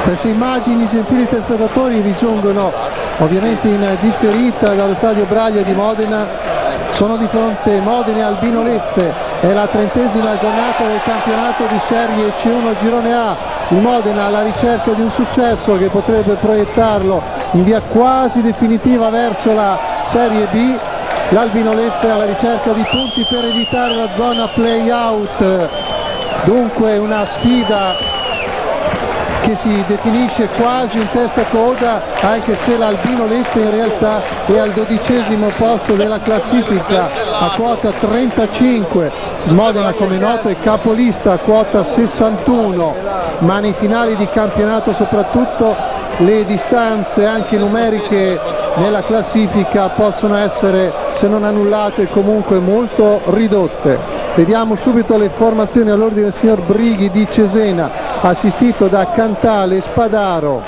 Queste immagini, gentili telespettatori, vi giungono ovviamente in differita dallo stadio Braglia di Modena. Sono di fronte Modena e Albino Leffe, è la 30ª giornata del campionato di Serie C1 Girone A. Il Modena alla ricerca di un successo che potrebbe proiettarlo in via quasi definitiva verso la Serie B. L'Albino Leffe alla ricerca di punti per evitare la zona play-out. Dunque una sfida che si definisce quasi un testa coda, anche se l'Albino Leffe in realtà è al 12° posto della classifica a quota 35. Il Modena, come noto, è capolista a quota 61, ma nei finali di campionato soprattutto le distanze anche numeriche nella classifica possono essere, se non annullate, comunque molto ridotte. Vediamo subito le formazioni all'ordine del signor Brighi di Cesena, assistito da Cantale e Spadaro.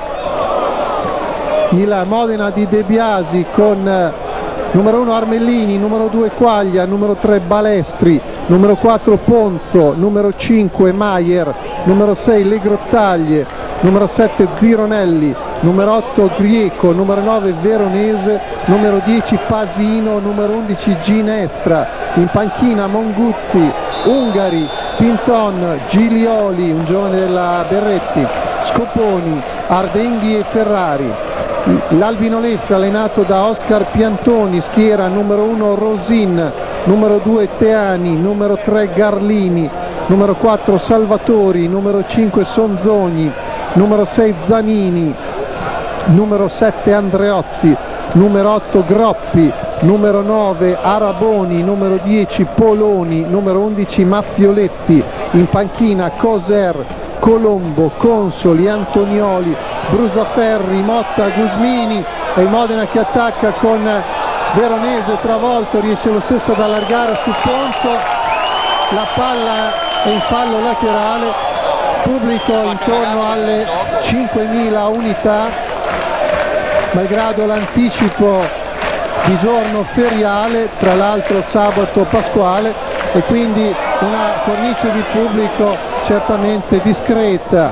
Il Modena di De Biasi con numero 1 Armellini, numero 2 Quaglia, numero 3 Balestri, numero 4 Ponzo, numero 5 Maier, numero 6 Le Grottaglie, numero 7 Zironelli, numero 8 Grieco, numero 9 Veronese, numero 10 Pasino, numero 11 Ginestra. In panchina Monguzzi, Ungari, Pinton, Giglioli, un giovane della Berretti, Scoponi, Ardenghi e Ferrari. L'Albino Leffe allenato da Oscar Piantoni, schiera numero 1 Rosin, numero 2 Teani, numero 3 Garlini, numero 4 Salvatori, numero 5 Sonzogni, numero 6 Zanini, numero 7 Andreotti, numero 8 Groppi, numero 9 Araboni, numero 10 Poloni, numero 11 Maffioletti. In panchina Coser, Colombo, Consoli, Antonioli, Brusaferri, Motta, Gusmini. E il Modena che attacca con Veronese, travolto, riesce lo stesso ad allargare su Ponzo, la palla è in fallo laterale, pubblico intorno alle 5.000 unità malgrado l'anticipo di giorno feriale, tra l'altro sabato pasquale, e quindi una cornice di pubblico certamente discreta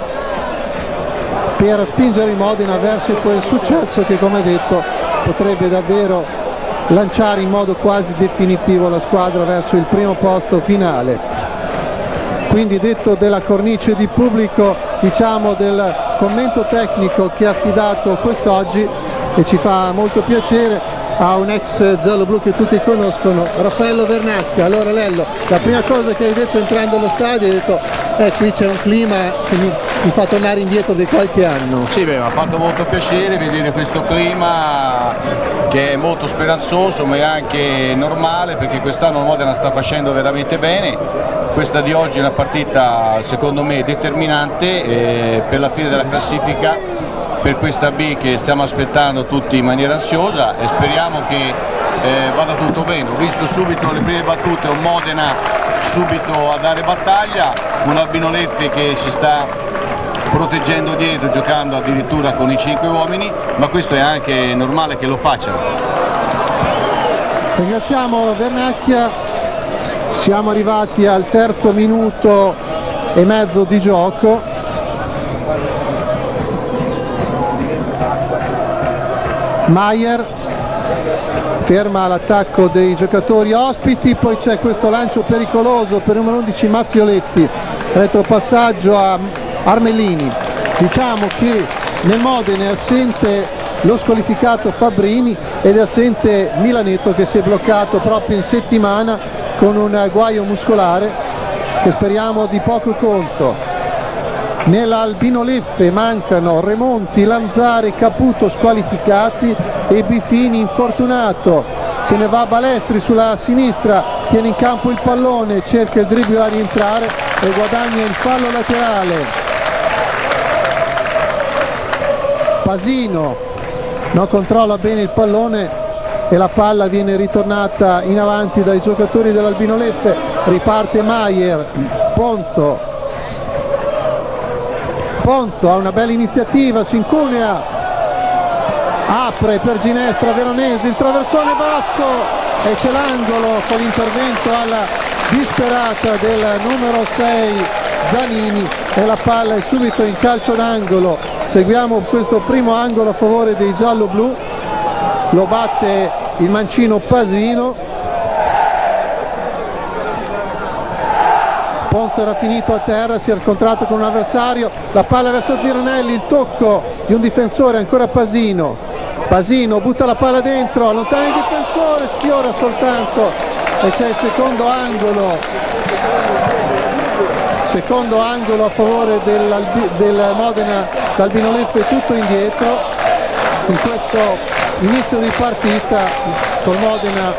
per spingere il Modena verso quel successo che, come detto, potrebbe davvero lanciare in modo quasi definitivo la squadra verso il primo posto finale. Quindi, detto della cornice di pubblico, diciamo del commento tecnico che ha affidato quest'oggi, e ci fa molto piacere, a un ex giallo-blu che tutti conoscono, Raffaello Vernacchia. Allora Lello, la prima cosa che hai detto entrando allo stadio, hai detto qui c'è un clima che mi fa tornare indietro di qualche anno. Sì, beh, mi ha fatto molto piacere vedere questo clima che è molto speranzoso, ma è anche normale, perché quest'anno Modena sta facendo veramente bene. Questa di oggi è una partita secondo me determinante per la fine della classifica, per questa B che stiamo aspettando tutti in maniera ansiosa, e speriamo che vada tutto bene. Ho visto subito le prime battute, un Modena subito a dare battaglia, un Albino Leffe che si sta proteggendo dietro, giocando addirittura con i 5 uomini, ma questo è anche normale che lo facciano. Ringraziamo Vernacchia. Siamo arrivati al 3° minuto e mezzo di gioco. Maier ferma l'attacco dei giocatori ospiti, poi c'è questo lancio pericoloso per il numero 11 Maffioletti, retropassaggio a Armellini. Diciamo che nel Modena è assente lo squalificato Fabbrini ed è assente Milanetto, che si è bloccato proprio in settimana con un guaio muscolare che speriamo di poco conto. Nell'Albino Leffe mancano Remonti, Lanzari, Caputo squalificati e Bifini infortunato. Se ne va Balestri sulla sinistra, tiene in campo il pallone, cerca il dribbling a rientrare e guadagna il fallo laterale. Pasino non controlla bene il pallone e la palla viene ritornata in avanti dai giocatori dell'Albino Leffe. Riparte Maier, Ponzo ha una bella iniziativa, si incunea, apre per Ginestra, Veronese, il traversone basso e c'è l'angolo con l'intervento alla disperata del numero 6 Zanini, e la palla è subito in calcio d'angolo seguiamo questo primo angolo a favore dei giallo-blu, lo batte il mancino Pasino. Ponzo era finito a terra, si è incontrato con un avversario, la palla verso Zironelli, il tocco di un difensore, ancora Pasino butta la palla dentro, allontana il difensore, sfiora soltanto e c'è il secondo angolo a favore del Modena d'Albino Leffe, tutto indietro in questo inizio di partita col Modena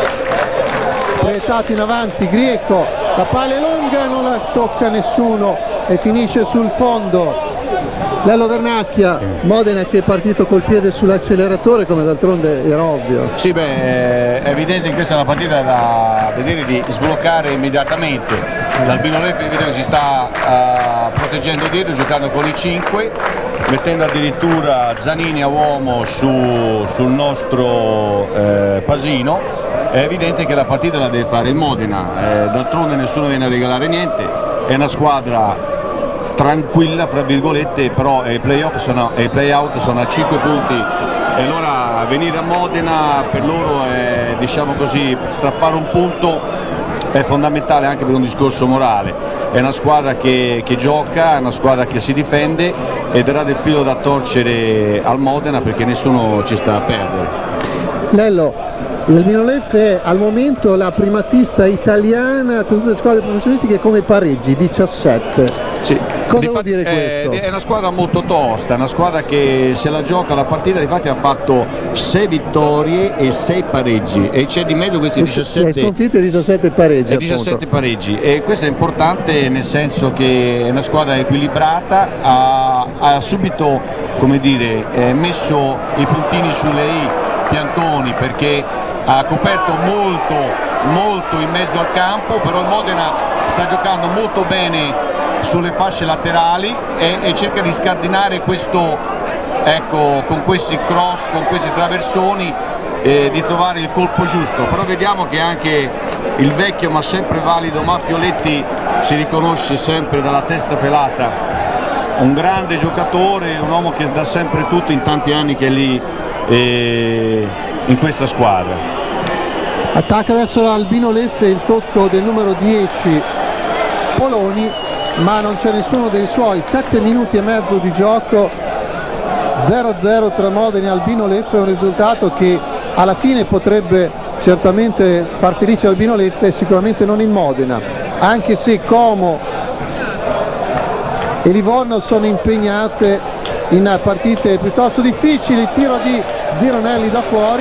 proiettato in avanti. Grieco, la palla è lunga, non la tocca nessuno e finisce sul fondo. Lello Vernacchia, Modena che è partito col piede sull'acceleratore, come d'altronde era ovvio. Sì, beh, è evidente che questa è una partita da vedere di sbloccare immediatamente. L'Albino Leffe vedo che si sta proteggendo dietro, giocando con i 5, mettendo addirittura Zanini a uomo sul nostro Pasino. È evidente che la partita la deve fare il Modena, d'altronde nessuno viene a regalare niente, è una squadra tranquilla fra virgolette, però i play-out sono a 5 punti e allora venire a Modena per loro è, diciamo così, strappare un punto è fondamentale anche per un discorso morale. È una squadra che gioca, è una squadra che si difende e darà del filo da torcere al Modena perché nessuno ci sta a perdere. Lello, l'Albino Leffe è al momento la primatista italiana tra tutte le squadre professionistiche come pareggi, 17. Sì. Cosa vuol dire questo? È una squadra molto tosta, è una squadra che se la gioca la partita, difatti ha fatto 6 vittorie e 6 pareggi e c'è di mezzo questi 17 sconfitte e 17 pareggi. E 17 pareggi, e questo è importante nel senso che è una squadra equilibrata, ha subito, come dire, messo i puntini sulle i, Piantoni, perché ha coperto molto in mezzo al campo, però il Modena sta giocando molto bene sulle fasce laterali e cerca di scardinare questo, ecco, con questi cross, con questi traversoni, di trovare il colpo giusto. Però vediamo che anche il vecchio ma sempre valido Maffioletti si riconosce sempre dalla testa pelata, un grande giocatore, un uomo che dà sempre tutto, in tanti anni che è lì in questa squadra. Attacca adesso l'Albino Leffe, il tocco del numero 10 Poloni, ma non c'è nessuno dei suoi. 7 minuti e mezzo di gioco, 0-0 tra Modena e Albino Leffe, un risultato che alla fine potrebbe certamente far felice Albino Leffe e sicuramente non il Modena, anche se Como e Livorno sono impegnate in partite piuttosto difficili. Tiro di Zironelli da fuori.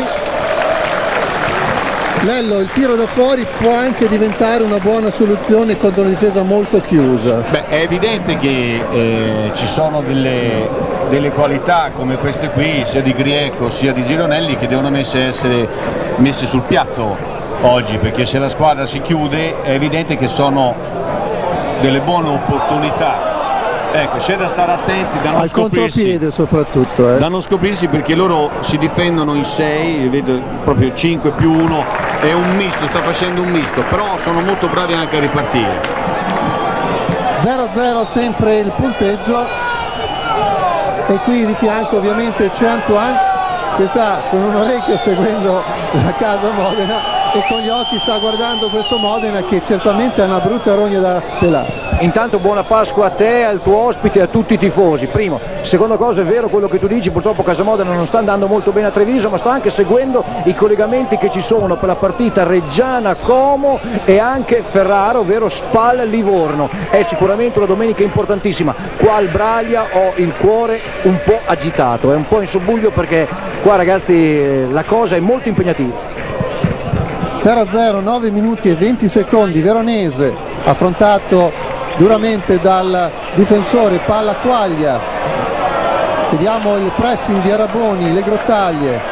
Lello, il tiro da fuori può anche diventare una buona soluzione contro una difesa molto chiusa. Beh, è evidente che ci sono delle qualità come queste qui, sia di Grieco sia di Zironelli, che devono essere messe sul piatto oggi, perché se la squadra si chiude è evidente che sono delle buone opportunità. Ecco, c'è da stare attenti, da non scoprirsi, soprattutto, da non scoprirsi, perché loro si difendono in 6, vedo proprio 5 più 1, è un misto, sta facendo un misto, però sono molto bravi anche a ripartire. 0-0 sempre il punteggio, e qui di fianco ovviamente c'è Antoine che sta con un orecchio seguendo la casa Modena e con gli occhi sta guardando questo Modena che certamente ha una brutta rogna da pelare. Intanto buona Pasqua a te, al tuo ospite e a tutti i tifosi. Primo. Seconda cosa, è vero quello che tu dici, purtroppo Casa Modena non sta andando molto bene a Treviso, ma sta anche seguendo i collegamenti che ci sono per la partita Reggiana-Como e anche Ferrara, ovvero Spal-Livorno. È sicuramente una domenica importantissima. Qua al Braglia ho il cuore un po' agitato, è un po' in subbuglio perché qua ragazzi la cosa è molto impegnativa. 0-0, 9 minuti e 20 secondi, Veronese affrontato duramente dal difensore, palla Quaglia, vediamo il pressing di Araboni, le grottaglie.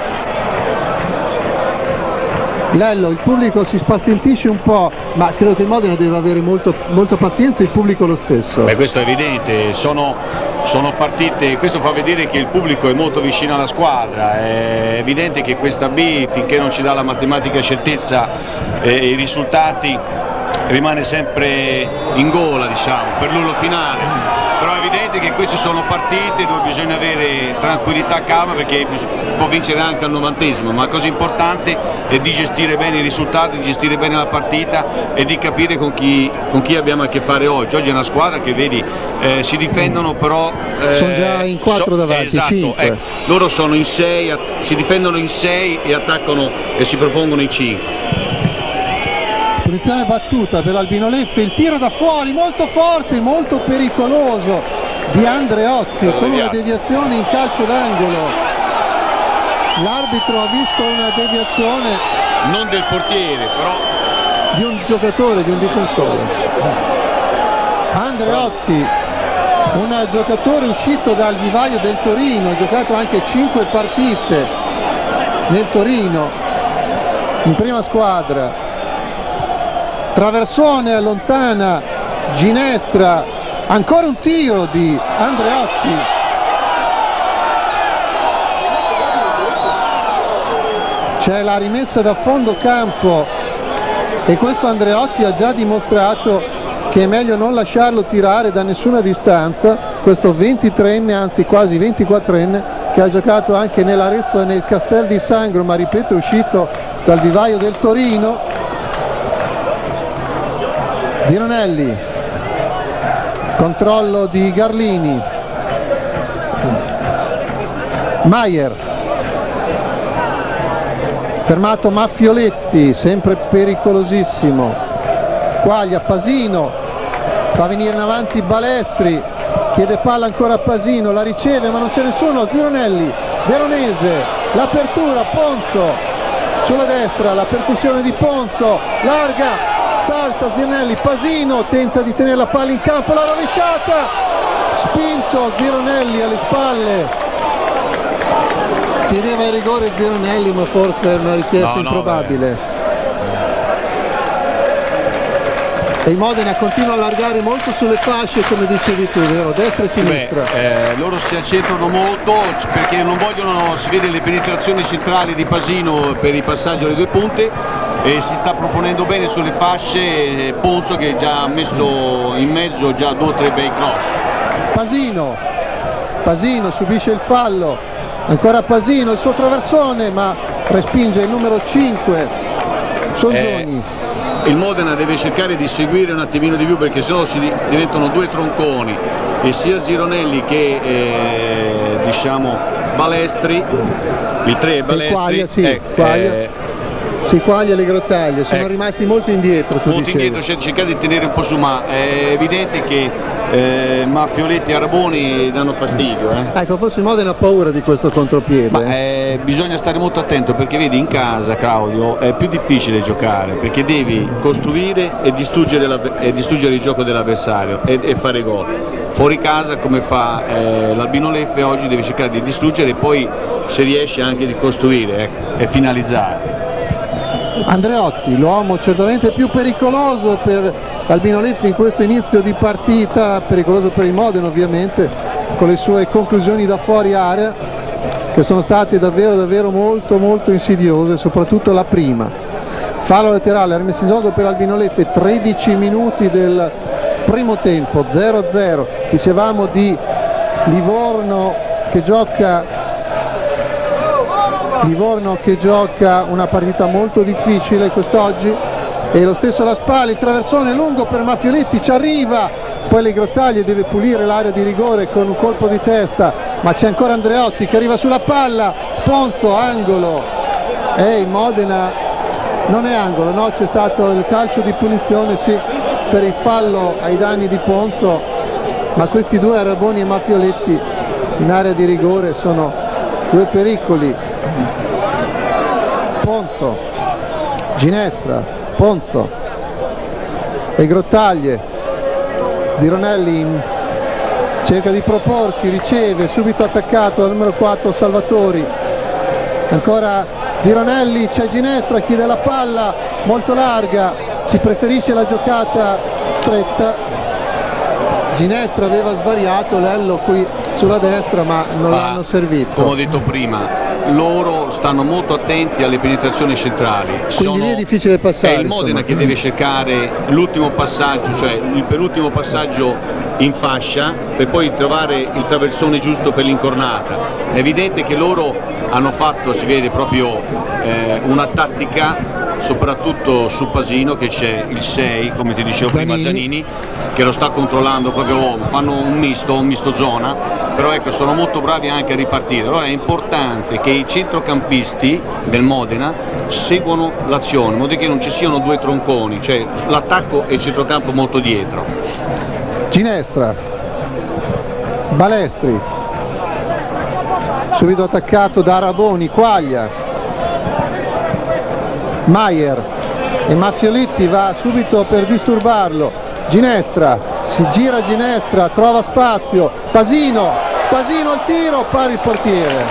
Lello, il pubblico si spazientisce un po', ma credo che il Modena deve avere molta pazienza, il pubblico lo stesso. Beh, questo è evidente, sono partite, questo fa vedere che il pubblico è molto vicino alla squadra, è evidente che questa B, finché non ci dà la matematica certezza i risultati, rimane sempre in gola, diciamo, per l'urlo finale, però è evidente evidente che queste sono partite dove bisogna avere tranquillità, calma, perché si può vincere anche al 90esimo, ma la cosa importante è di gestire bene i risultati, di gestire bene la partita e di capire con chi abbiamo a che fare oggi. Oggi è una squadra che vedi si difendono, però sono già in 4 davanti, esatto, 5. Loro sono in 6, si difendono in 6 e attaccano e si propongono in 5. Punizione battuta per l'Albino Leffe, il tiro da fuori molto forte, molto pericoloso di Andreotti con una deviazione in calcio d'angolo. L'arbitro ha visto una deviazione non del portiere, però di un giocatore, di un difensore. Andreotti, un giocatore uscito dal vivaio del Torino, ha giocato anche 5 partite nel Torino in prima squadra. Traversone allontana Ginestra, ancora un tiro di Andreotti. C'è la rimessa da fondo campo e questo Andreotti ha già dimostrato che è meglio non lasciarlo tirare da nessuna distanza, questo 23enne, anzi quasi 24enne, che ha giocato anche nell'Arezzo e nel Castel di Sangro, ma ripeto è uscito dal vivaio del Torino. Zironelli, controllo di Garlini, Maier, fermato Maffioletti, sempre pericolosissimo, Quaglia, Pasino, fa venire in avanti Balestri, chiede palla ancora a Pasino, la riceve ma non c'è nessuno, Zironelli, Veronese, l'apertura, Ponzo, sulla destra, la percussione di Ponzo, larga, salta Zironelli, Pasino tenta di tenere la palla in campo, la rovesciata, spinto Zironelli alle spalle, chiedeva il rigore Zironelli ma forse è una richiesta improbabile. E il Modena continua a allargare molto sulle fasce, come dicevi tu, vero? Destra e sinistra. Loro si accentrano molto perché non vogliono, si vede le penetrazioni centrali di Pasino per i passaggi alle 2 punte e si sta proponendo bene sulle fasce Ponzo che già ha messo in mezzo già 2 o 3 bei cross. Pasino subisce il fallo, ancora Pasino, il suo traversone ma respinge il numero 5, Solzoni. Il Modena deve cercare di seguire un attimino di più perché sennò si diventano 2 tronconi e sia Zironelli che diciamo Balestri, il 3 è Balestri, Quaglia e le Grottaglie sono rimasti molto indietro. Molto indietro, cercare di tenere un po' su, ma è evidente che Maffioletti e Araboni danno fastidio. Ecco, forse il Modena ha paura di questo contropiede. Bisogna stare molto attento perché vedi in casa, Claudio, è più difficile giocare perché devi costruire e distruggere il gioco dell'avversario e fare gol. Fuori casa, come fa l'Albino Leffe oggi, devi cercare di distruggere e poi se riesce anche di costruire e finalizzare. Andreotti, l'uomo certamente più pericoloso per l'Albino Leffe in questo inizio di partita, pericoloso per il Modena ovviamente, con le sue conclusioni da fuori area che sono state davvero molto insidiose, soprattutto la prima. Fallo laterale, rimessa in gioco per l'Albino Leffe, 13 minuti del primo tempo, 0-0. Dicevamo di Livorno che gioca una partita molto difficile quest'oggi, e lo stesso La Spalla, il traversone lungo per Maffioletti, ci arriva, poi le Grottaglie deve pulire l'area di rigore con un colpo di testa, ma c'è ancora Andreotti che arriva sulla palla, Ponzo, angolo, e il Modena non è angolo, no, c'è stato il calcio di punizione sì per il fallo ai danni di Ponzo, ma questi 2 Araboni e Maffioletti in area di rigore sono 2 pericoli. Ponzo, Ginestra, Ponzo e Grottaglie, Zironelli cerca di proporsi, riceve, subito attaccato dal numero 4 Salvatori, ancora Zironelli, c'è Ginestra, chiede la palla molto larga, si preferisce la giocata stretta, Ginestra aveva svariato Lello qui sulla destra ma non l'hanno servito. Come ho detto prima, loro stanno molto attenti alle penetrazioni centrali. Quindi lì è difficile passare. È il Modena che deve cercare l'ultimo passaggio, cioè il penultimo passaggio in fascia per poi trovare il traversone giusto per l'incornata. È evidente che loro hanno fatto, si vede proprio una tattica soprattutto su Pasino, che c'è il 6, come ti dicevo prima, Zanini, che lo sta controllando proprio, fanno un misto zona, però ecco, sono molto bravi anche a ripartire. Allora è importante che i centrocampisti del Modena seguano l'azione, in modo che non ci siano due tronconi, cioè l'attacco e il centrocampo molto dietro. Ginestra, Balestri, subito attaccato da Raboni, Quaglia, Maier, e Maffioletti va subito per disturbarlo. Ginestra, si gira Ginestra, trova spazio, Pasino al tiro, pari il portiere.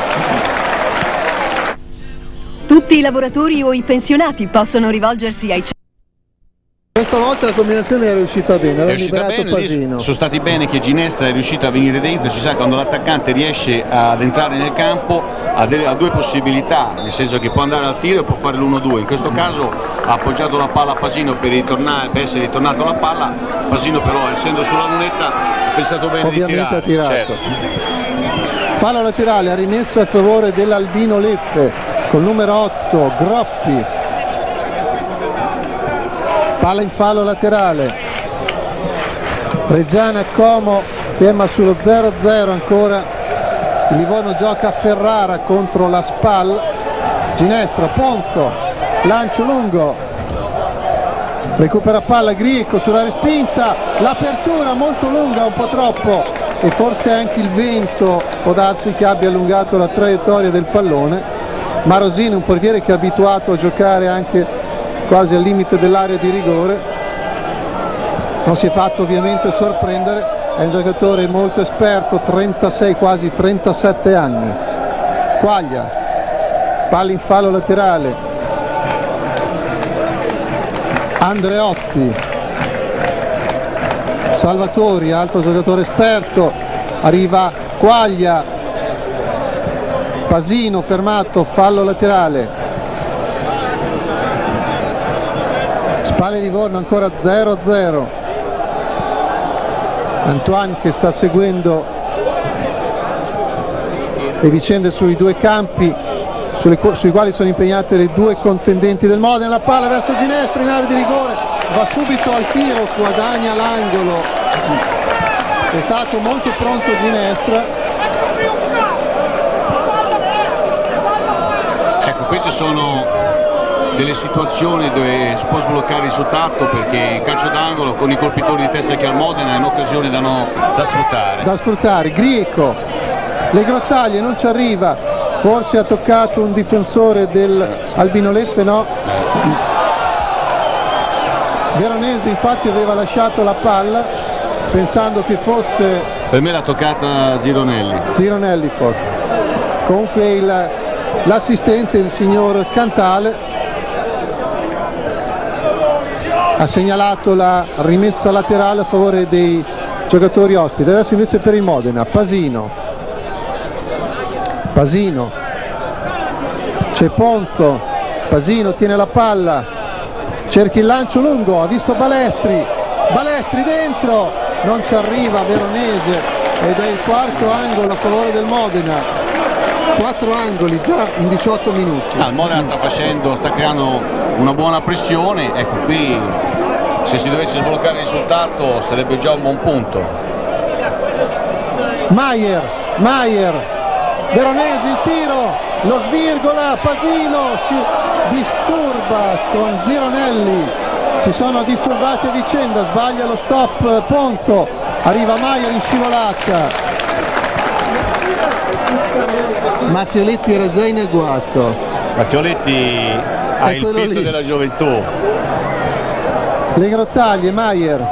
Tutti i lavoratori o i pensionati possono rivolgersi ai Questa volta la combinazione è riuscita bene, aveva liberato Pasino. Sono stati bene che Ginestra è riuscita a venire dentro. Si sa, quando l'attaccante riesce ad entrare nel campo ha due possibilità, nel senso che può andare al tiro e può fare l'1-2. In questo caso ha appoggiato la palla a Pasino per essere ritornato la palla. Pasino però, essendo sulla lunetta, ha pensato bene ovviamente di tirare. Ha tirato. Certo. Fallo laterale, ha rimesso a favore dell'Albino Leffe col numero 8 Groppi. Palla in fallo laterale, Reggiana Como ferma sullo 0-0 ancora, il Livorno gioca a Ferrara contro la Spal. Ginestra, Ponzo, lancio lungo, recupera palla Grieco sulla respinta, l'apertura molto lunga, un po' troppo, e forse anche il vento può darsi che abbia allungato la traiettoria del pallone. Marosini, un portiere che è abituato a giocare anche quasi al limite dell'area di rigore, non si è fatto ovviamente sorprendere, è un giocatore molto esperto, 36 quasi 37 anni. Quaglia, palla in fallo laterale, Andreotti, Salvatori, altro giocatore esperto, arriva Quaglia, Pasino fermato, fallo laterale. Spal Livorno ancora 0-0. Antoine che sta seguendo le vicende sui due campi sui quali sono impegnate le due contendenti del Modena. La palla verso Ginestra in area di rigore, va subito al tiro, guadagna l'angolo, è stato molto pronto Ginestra. Ecco, queste sono delle situazioni dove si può sbloccare il risultato, perché il calcio d'angolo con i colpitori di testa che ha il Modena è un'occasione da sfruttare. Da sfruttare. Grieco, le grottaglie, non ci arriva, forse ha toccato un difensore del Albino Leffe, no? Veronese infatti aveva lasciato la palla pensando che fosse... Per me l'ha toccata Zironelli forse. Comunque l'assistente, il signor Cantale, ha segnalato la rimessa laterale a favore dei giocatori ospiti. Adesso invece per il Modena, Pasino, c'è Ponzo, Pasino tiene la palla, cerca il lancio lungo, ha visto Balestri dentro, non ci arriva Veronese, ed è il quarto angolo a favore del Modena. 4 angoli già in 18 minuti. Il Modena sta creando una buona pressione. Ecco, qui se si dovesse sbloccare il risultato sarebbe già un buon punto. Maier, Veronesi, il tiro, lo svirgola, Pasino si disturba con Zironelli, si sono disturbati a vicenda, sbaglia lo stop Ponzo, arriva Maier in scivolata. Maffioletti era già in agguato. Maffioletti ha il fitto della gioventù. Le grottaglie, Maier.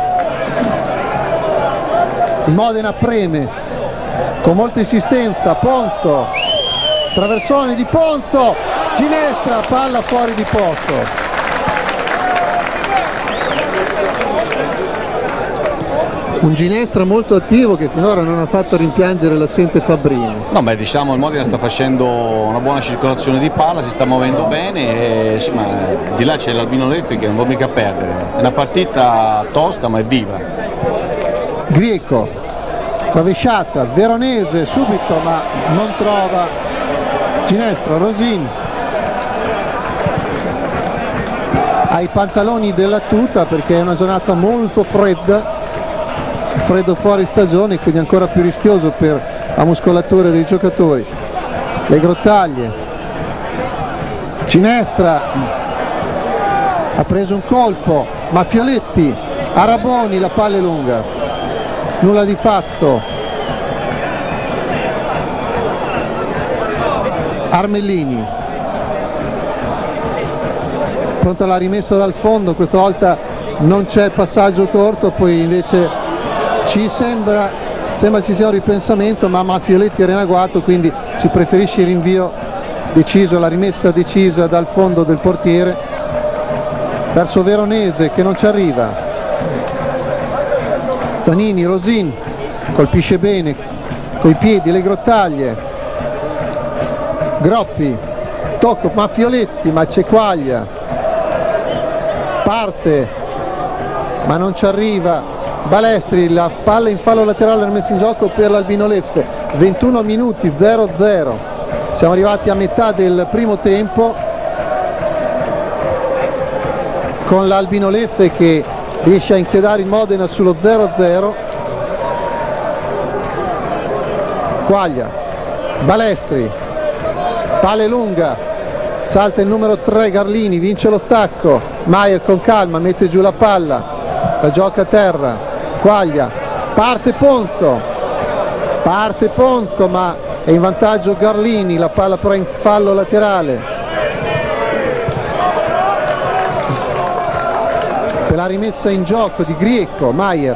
Il Modena preme con molta insistenza, Ponzo, traversone di Ponzo, Ginestra, palla fuori di posto. Un Ginestra molto attivo che finora non ha fatto rimpiangere l'assente Fabbrini. No, beh, diciamo il Modena sta facendo una buona circolazione di palla, si sta muovendo bene, sì, ma di là c'è l'Albino Leffe che non vuole mica perdere. È una partita tosta ma è viva. Grieco, rovesciata, Veronese subito ma non trova Ginestra. Rosin ha i pantaloni della tuta perché è una giornata molto fredda, freddo fuori stagione, quindi ancora più rischioso per la muscolatura dei giocatori. Le Grottaglie, Ginestra ha preso un colpo, Mafioletti, Araboni, la palla è lunga, nulla di fatto. Armellini, pronto alla rimessa dal fondo, questa volta non c'è passaggio corto, poi invece sembra ci sia un ripensamento, ma Mafioletti era in agguato, quindi si preferisce il rinvio deciso, la rimessa decisa dal fondo del portiere verso Veronese che non ci arriva. Zanini, Rosin colpisce bene coi piedi, le Grottaglie, Groppi, tocco Mafioletti, ma c'è Quaglia, parte ma non ci arriva Balestri, la palla in fallo laterale messa in gioco per l'Albino Leffe. 21 minuti, 0-0, siamo arrivati a metà del primo tempo con l'Albino Leffe che riesce a inchiodare il Modena sullo 0-0. Quaglia, Balestri, palla lunga, salta il numero 3 Garlini, vince lo stacco, Maier con calma mette giù la palla, la gioca a terra, Quaglia, parte Ponzo ma è in vantaggio Garlini, la palla però in fallo laterale. Per la rimessa in gioco di Grieco, Maier,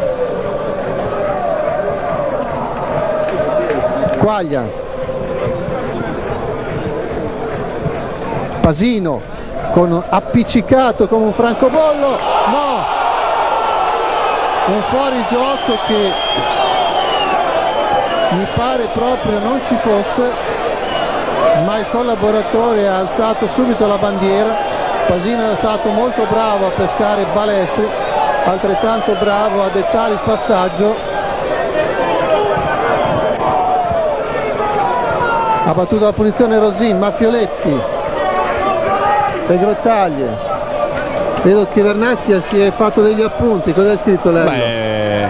Quaglia, Pasino con appiccicato come un francobollo, no, un fuorigioco che mi pare proprio non ci fosse, ma il collaboratore ha alzato subito la bandiera. Pasino era stato molto bravo a pescare Balestri, altrettanto bravo a dettare il passaggio. Ha battuto la punizione Rosin, Mafioletti, le Grottaglie. Vedo che Vernacchia si è fatto degli appunti, cosa hai scritto lei?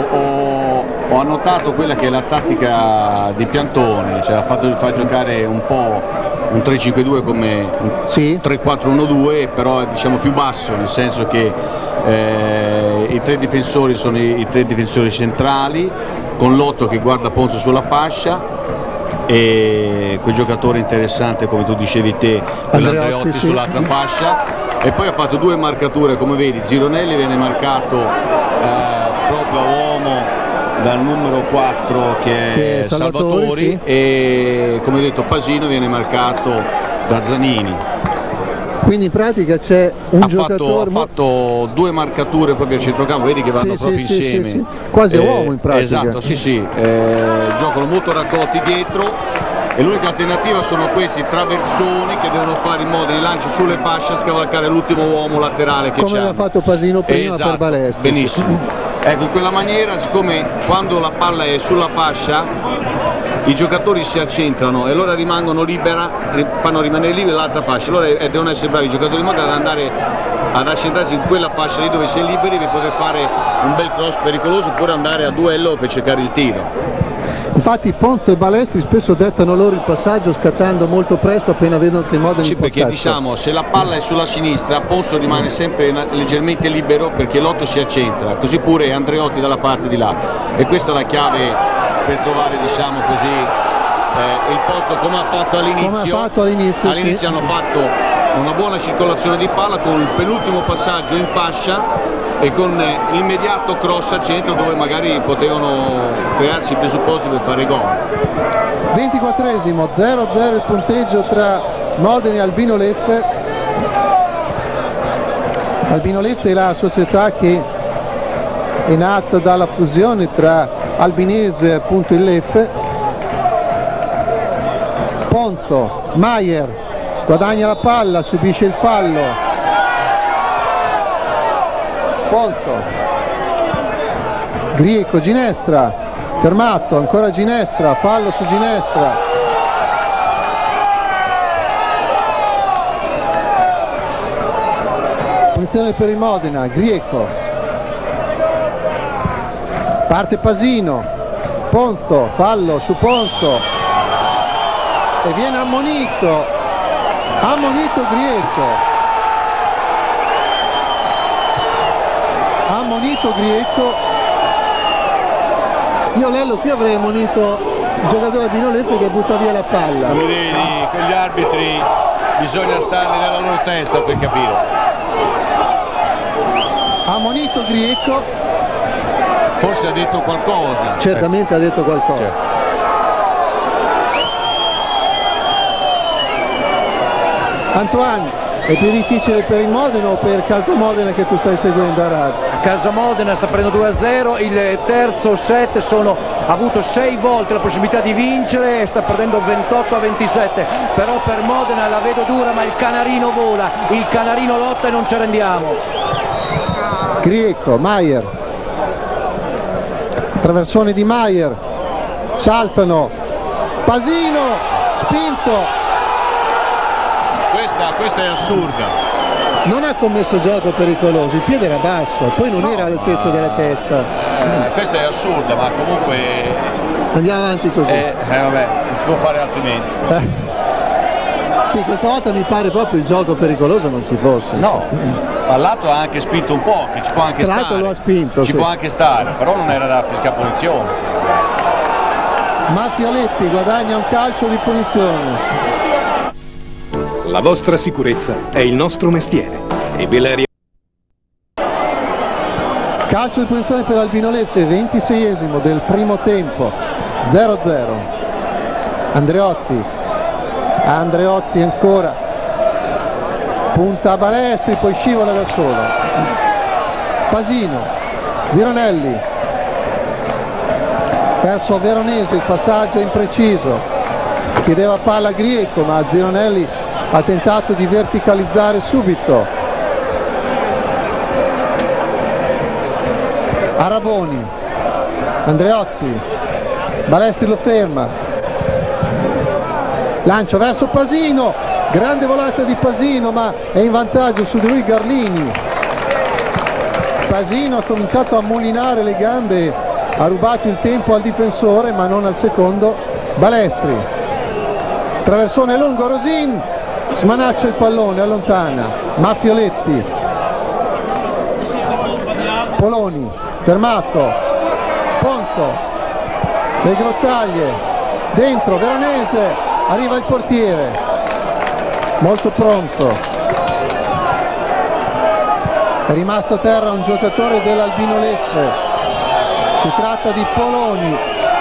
Ho annotato quella che è la tattica di Piantoni, cioè ha fatto far giocare un po' un 3-5-2 come un 3-4-1-2, però diciamo più basso, nel senso che i tre difensori sono i tre difensori centrali, con Lotto che guarda Ponzo sulla fascia e quel giocatore interessante come tu dicevi te, Andreotti sì, sull'altra fascia, e poi ha fatto due marcature, come vedi Gironelli viene marcato proprio a uomo dal numero 4 che è Salvatori sì. E come ho detto Pasino viene marcato da Zanini. Quindi in pratica c'è un giocatore... Ha fatto due marcature proprio a centrocampo, vedi che vanno proprio insieme. Sì. Quasi a uomo in pratica. Esatto, giocano molto raccolti dietro e l'unica alternativa sono questi traversoni che devono fare in modo di lancio sulle fasce a scavalcare l'ultimo uomo laterale che c'è. Come aveva fatto Pasino prima per Balestri. Benissimo. Ecco, in quella maniera, siccome quando la palla è sulla fascia i giocatori si accentrano e allora rimangono libera, fanno rimanere libera l'altra fascia, allora devono essere bravi i giocatori in modo ad andare ad accentrarsi in quella fascia lì dove si è liberi per poter fare un bel cross pericoloso oppure andare a duello per cercare il tiro. Infatti Ponzo e Balestri spesso dettano loro il passaggio scattando molto presto appena vedono che Modena sì, perché diciamo se la palla è sulla sinistra Ponzo rimane sempre leggermente libero perché Lotto si accentra, così pure Andreotti dalla parte di là, e questa è la chiave per trovare diciamo così il posto come ha fatto all'inizio. All'inizio hanno fatto una buona circolazione di palla con il penultimo passaggio in fascia e con l'immediato cross a centro dove magari potevano crearsi i presupposti per fare gol. 24esimo, 0-0 il punteggio tra Modena e Albino Leffe. Albino Leffe è la società che è nata dalla fusione tra Albinese e appunto il Leffe. Ponzo, Maier guadagna la palla, subisce il fallo. Ponzo, Grieco, Ginestra, fermato, ancora Ginestra, fallo su Ginestra. Punizione per il Modena, Grieco. Parte Pasino, Ponzo, fallo su Ponzo e viene ammonito Grieco. Ammonito Grieco. Io Lello qui avrei ammonito il giocatore Albino Leffe che butta via la palla. Come vedi, con gli arbitri bisogna starli nella loro testa per capire. Ammonito Grieco. Forse ha detto qualcosa. Certamente ha detto qualcosa. Certo. Antoine, è più difficile per il Modena o per Casa Modena che tu stai seguendo a radio? Casa Modena sta prendendo 2-0, il terzo set ha avuto 6 volte la possibilità di vincere e sta perdendo 28-27, però per Modena la vedo dura, ma il Canarino vola, il Canarino lotta e non ci arrendiamo. Grieco, Maier, traversone di Maier, saltano, Pasino, spinto. Questa è assurda. Non ha commesso gioco pericoloso, il piede era basso, poi non era all'altezza della testa. Questa è assurda, ma comunque Andiamo avanti così. Vabbè, non si può fare altrimenti. Sì, questa volta mi pare proprio il gioco pericoloso non ci fosse. No, ma l'altro ha anche spinto un po', che ci può anche Tra l'altro stare. lo ha spinto, ci sì. può anche stare, però non era da fiscale punizione. Maffioletti guadagna un calcio di punizione. La vostra sicurezza è il nostro mestiere e ve la Calcio di punizione per Albino Leffe, 26esimo del primo tempo, 0-0. Andreotti ancora, punta a Balestri, poi scivola da solo. Pasino, Zironelli, verso Veronese, il passaggio impreciso, chiedeva palla a Grieco ma Zironelli ha tentato di verticalizzare subito. Araboni, Andreotti, Balestri lo ferma, lancio verso Pasino, grande volata di Pasino ma è in vantaggio su lui Garlini. Pasino ha cominciato a mulinare le gambe, ha rubato il tempo al difensore ma non al secondo. Balestri, traversone lungo, Rosin smanaccia il pallone, allontana. Maffioletti, Poloni, fermato, Ponzo, le grottaglie, dentro, Veronese, arriva il portiere, molto pronto, è rimasto a terra un giocatore dell'Albino Leffe, si tratta di Poloni.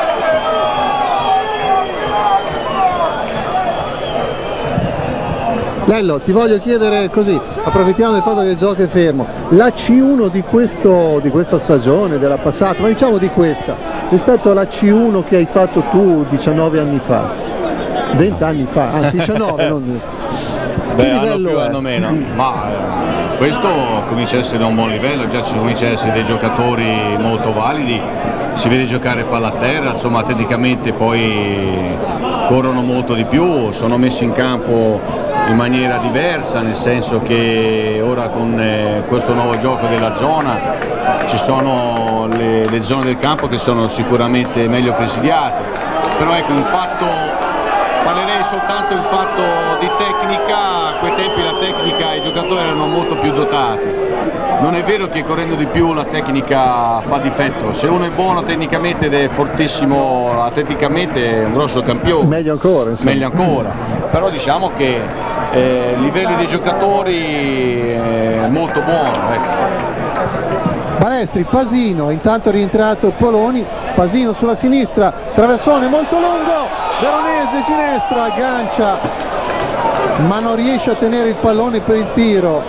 Lello, ti voglio chiedere così, approfittiamo del fatto che il gioco è fermo, la C1 di questa stagione, della passata, ma diciamo di questa, rispetto alla C1 che hai fatto tu 19 anni fa, 20 anni fa, anzi 19, non... Beh, hanno più, hanno meno, ma questo comincia a essere un buon livello, già ci comincia a essere dei giocatori molto validi, si vede giocare palla a terra, insomma tecnicamente poi corrono molto di più, sono messi in campo in maniera diversa, nel senso che ora con questo nuovo gioco della zona ci sono le zone del campo che sono sicuramente meglio presidiate, però ecco, parlerei soltanto in fatto di tecnica, a quei tempi la tecnica i giocatori erano molto più dotati, non è vero che correndo di più la tecnica fa difetto, se uno è buono tecnicamente ed è fortissimo atleticamente è un grosso campione, meglio ancora, insomma. Meglio ancora, però diciamo che livelli dei giocatori è molto buono, ecco. Balestri, Pasino, intanto è rientrato Poloni, Pasino sulla sinistra, traversone molto lungo, Veronese, Ginestra, aggancia ma non riesce a tenere il pallone per il tiro.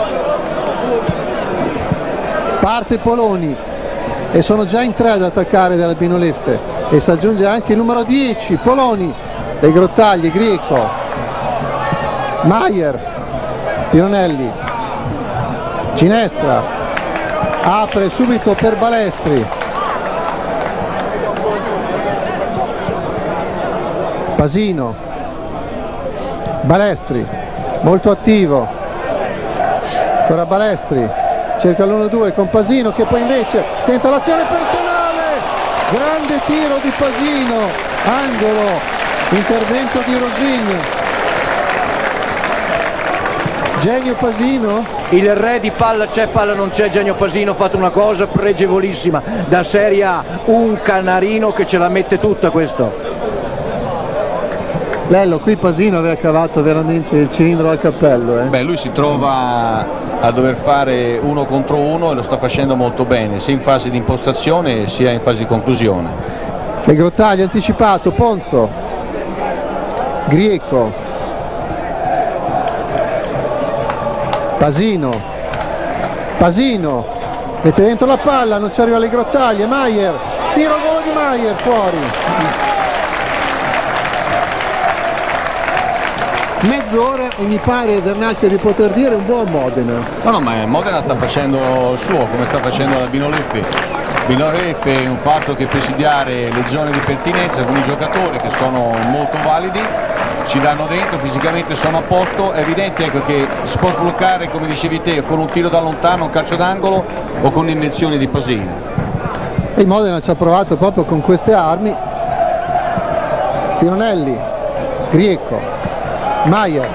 Parte Poloni e sono già in 3 ad attaccare dell'Albino Leffe e si aggiunge anche il numero 10, Poloni, dei Grottagli, Grieco, Maier, Zironelli, Ginestra, apre subito per Balestri, Pasino, Balestri, molto attivo, ancora Balestri, cerca l'1-2 con Pasino che poi invece tenta l'azione personale, grande tiro di Pasino, angolo, intervento di Rosin. Genio Pasino? Il re di palla c'è, palla non c'è. Genio Pasino ha fatto una cosa pregevolissima, da Serie A, un canarino che ce la mette tutta questo. Lello, qui Pasino aveva cavato veramente il cilindro al cappello. Beh, lui si trova a dover fare 1 contro 1 e lo sta facendo molto bene, sia in fase di impostazione sia in fase di conclusione. Le Grottaglie anticipato, Ponzo, Grieco, Pasino, mette dentro la palla, non ci arriva le Grottaglie, Maier, tiro gol di Maier, fuori. Mezz'ora e mi pare, Vernacchia, di poter dire un buon Modena. No, ma Modena sta facendo il suo, come sta facendo la Binoleffe. Binoleffe è un fatto che presidiare le zone di pertinenza con i giocatori che sono molto validi, ci danno dentro, fisicamente sono a posto, è evidente che si può sbloccare, come dicevi te, con un tiro da lontano, un calcio d'angolo o con l'invenzione di Pasino. E il Modena ci ha provato proprio con queste armi. Zironelli, Grieco, Maier,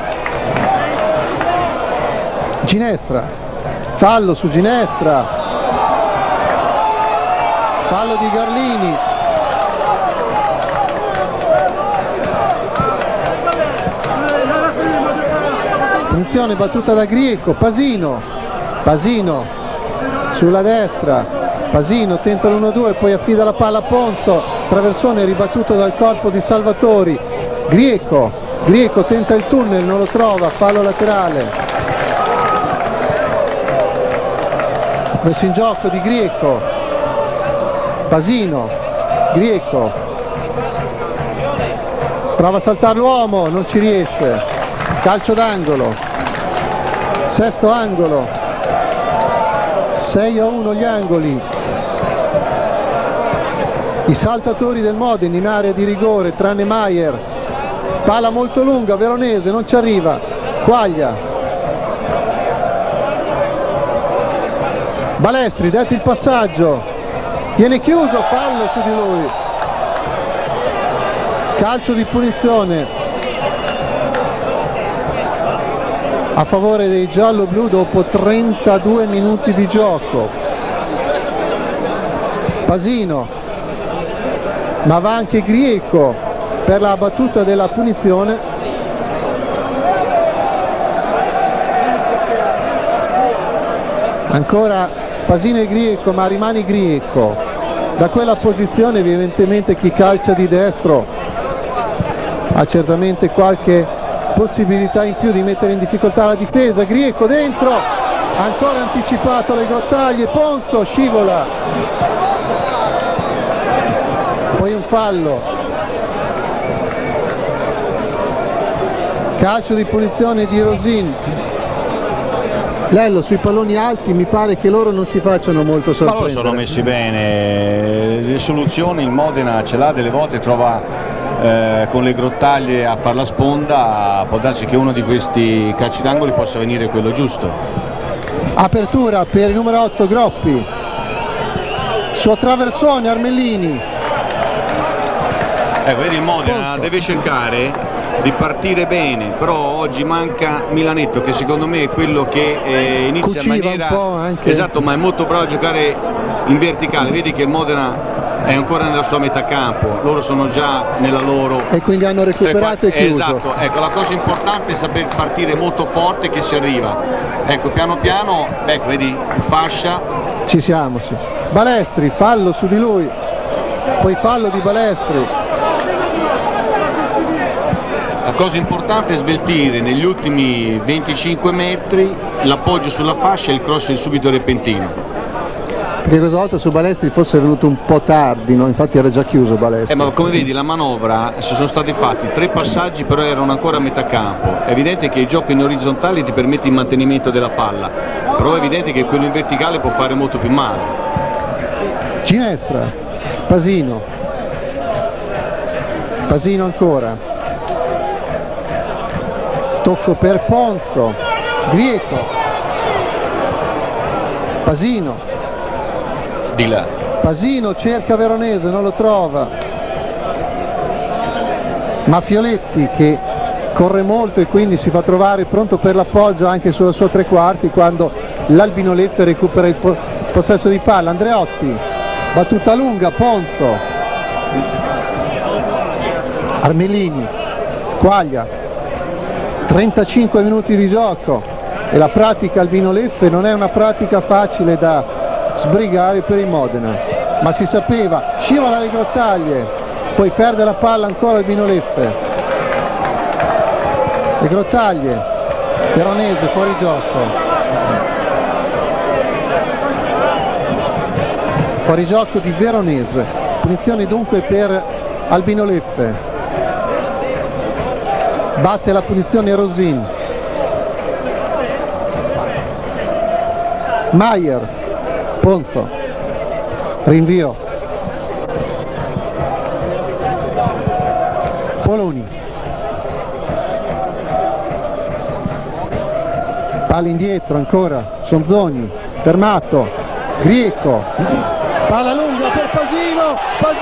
Ginestra, fallo su Ginestra, fallo di Garlini. Attenzione, battuta da Grieco, Pasino sulla destra, Pasino tenta l'1-2, poi affida la palla a Ponzo, traversone ribattuto dal corpo di Salvatori, Grieco tenta il tunnel, non lo trova, fallo laterale. Messo in gioco di Grieco, Pasino, Grieco, prova a saltare l'uomo, non ci riesce, calcio d'angolo, sesto angolo, 6-1 gli angoli. I saltatori del Modena in area di rigore, tranne Maier. Palla molto lunga, Veronese, non ci arriva. Quaglia. Balestri, date il passaggio. Viene chiuso, fallo su di lui. Calcio di punizione a favore dei giallo-blu dopo 32 minuti di gioco. Pasino, ma va anche Grieco per la battuta della punizione. Ancora Pasino e Grieco, ma rimane Grieco. Da quella posizione evidentemente chi calcia di destro ha certamente qualche possibilità in più di mettere in difficoltà la difesa. Grieco dentro, ancora anticipato le Grottaglie, Ponzo scivola, poi un fallo, calcio di punizione di Rosin. Lello, sui palloni alti mi pare che loro non si facciano molto sorprendere. Ma loro sono messi bene, le soluzioni il Modena ce l'ha, delle volte trova con le Grottaglie a far la sponda, può darsi che uno di questi calci d'angoli possa venire quello giusto. Apertura per il numero 8 Groppi, suo traversone Armellini. Vedi, il Modena deve cercare di partire bene, però oggi manca Milanetto, che secondo me è quello che inizia in maniera un po' anche. Esatto, ma è molto bravo a giocare in verticale. Vedi che il Modena è ancora nella sua metà campo, loro sono già nella loro, e quindi hanno recuperato e chiuso. Esatto, ecco, la cosa importante è saper partire molto forte, che si arriva, ecco, piano piano, ecco, vedi, fascia. Ci siamo, sì. Balestri, fallo su di lui, poi fallo di Balestri. La cosa importante è sveltire negli ultimi 25 metri l'appoggio sulla fascia e il cross subito repentino. Perché questa volta su Balestri forse è venuto un po' tardi, no? Infatti era già chiuso Balestri. Ma come vedi la manovra, si sono stati fatti 3 passaggi, però erano ancora a metà campo. È evidente che il gioco in orizzontale ti permette il mantenimento della palla, però è evidente che quello in verticale può fare molto più male. Ginestra, Pasino ancora, tocco per Ponzo, Grieco, Pasino, Di là. Pasino cerca Veronese, non lo trova, Mafioletti che corre molto e quindi si fa trovare pronto per l'appoggio anche sulla sua tre quarti quando l'Albino Leffe recupera il possesso di palla. Andreotti, battuta lunga, Ponzo, Armellini, Quaglia, 35 minuti di gioco e la pratica Albino Leffe non è una pratica facile da sbrigare per il Modena, ma si sapeva, scivola le Grottaglie, poi perde la palla ancora Albino Leffe. Le Grottaglie, Veronese fuori gioco. Fuori gioco di Veronese, punizione dunque per Albino Leffe. Batte la punizione Rosin. Maier, Ponzo, rinvio. Poloni. Palla indietro ancora, Sonzoni, fermato, Grieco, palla lunga per Pasino,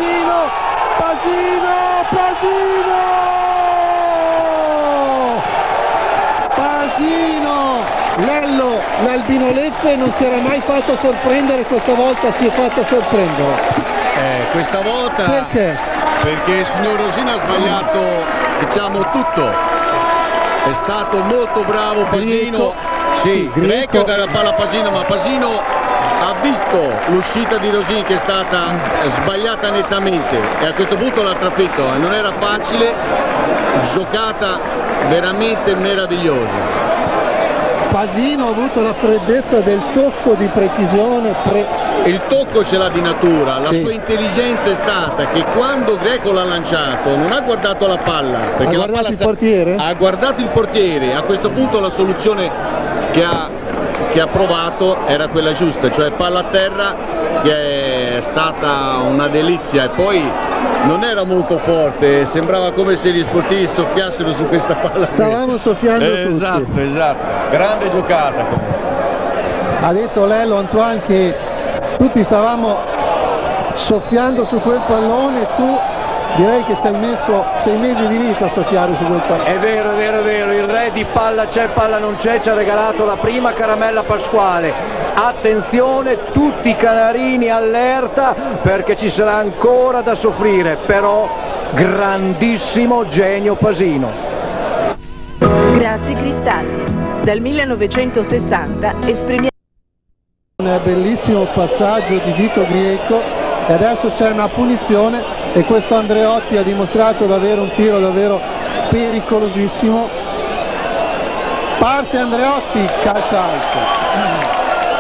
Lello, l'Albino Leffe non si era mai fatto sorprendere, questa volta si è fatto sorprendere. Questa volta Perché? Perché il signor Rosin ha sbagliato, diciamo, tutto. È stato molto bravo Pasino. Sì, Greco dà la palla a Pasino, ma Pasino ha visto l'uscita di Rosin che è stata sbagliata nettamente e a questo punto l'ha trafitto e non era facile, giocata veramente meravigliosa. Pasino ha avuto la freddezza del tocco di precisione. Il tocco ce l'ha di natura, la sì. Sua intelligenza è stata che quando Greco l'ha lanciato non ha guardato la palla, perché ha la guardato palla il portiere? Ha guardato il portiere, a questo punto la soluzione che ha provato era quella giusta, cioè palla a terra, che è stata una delizia e poi non era molto forte, sembrava come se gli sportivi soffiassero su questa palla. Stavamo soffiando tutti. Esatto, grande giocata comunque. Ha detto Lello Antoine che tutti stavamo soffiando su quel pallone e tu direi che ti hai messo 6 mesi di vita a soffiare su quel pallone. È vero, il re di palla c'è, palla non c'è, ci ha regalato la prima caramella pasquale. Attenzione, tutti i canarini allerta perché ci sarà ancora da soffrire, però grandissimo genio Pasino. Grazie Cristalli. Dal 1960 esprimiamo Un bellissimo passaggio di Vito Grieco e adesso c'è una punizione e questo Andreotti ha dimostrato di avere un tiro davvero pericolosissimo. Parte Andreotti, calcia alto.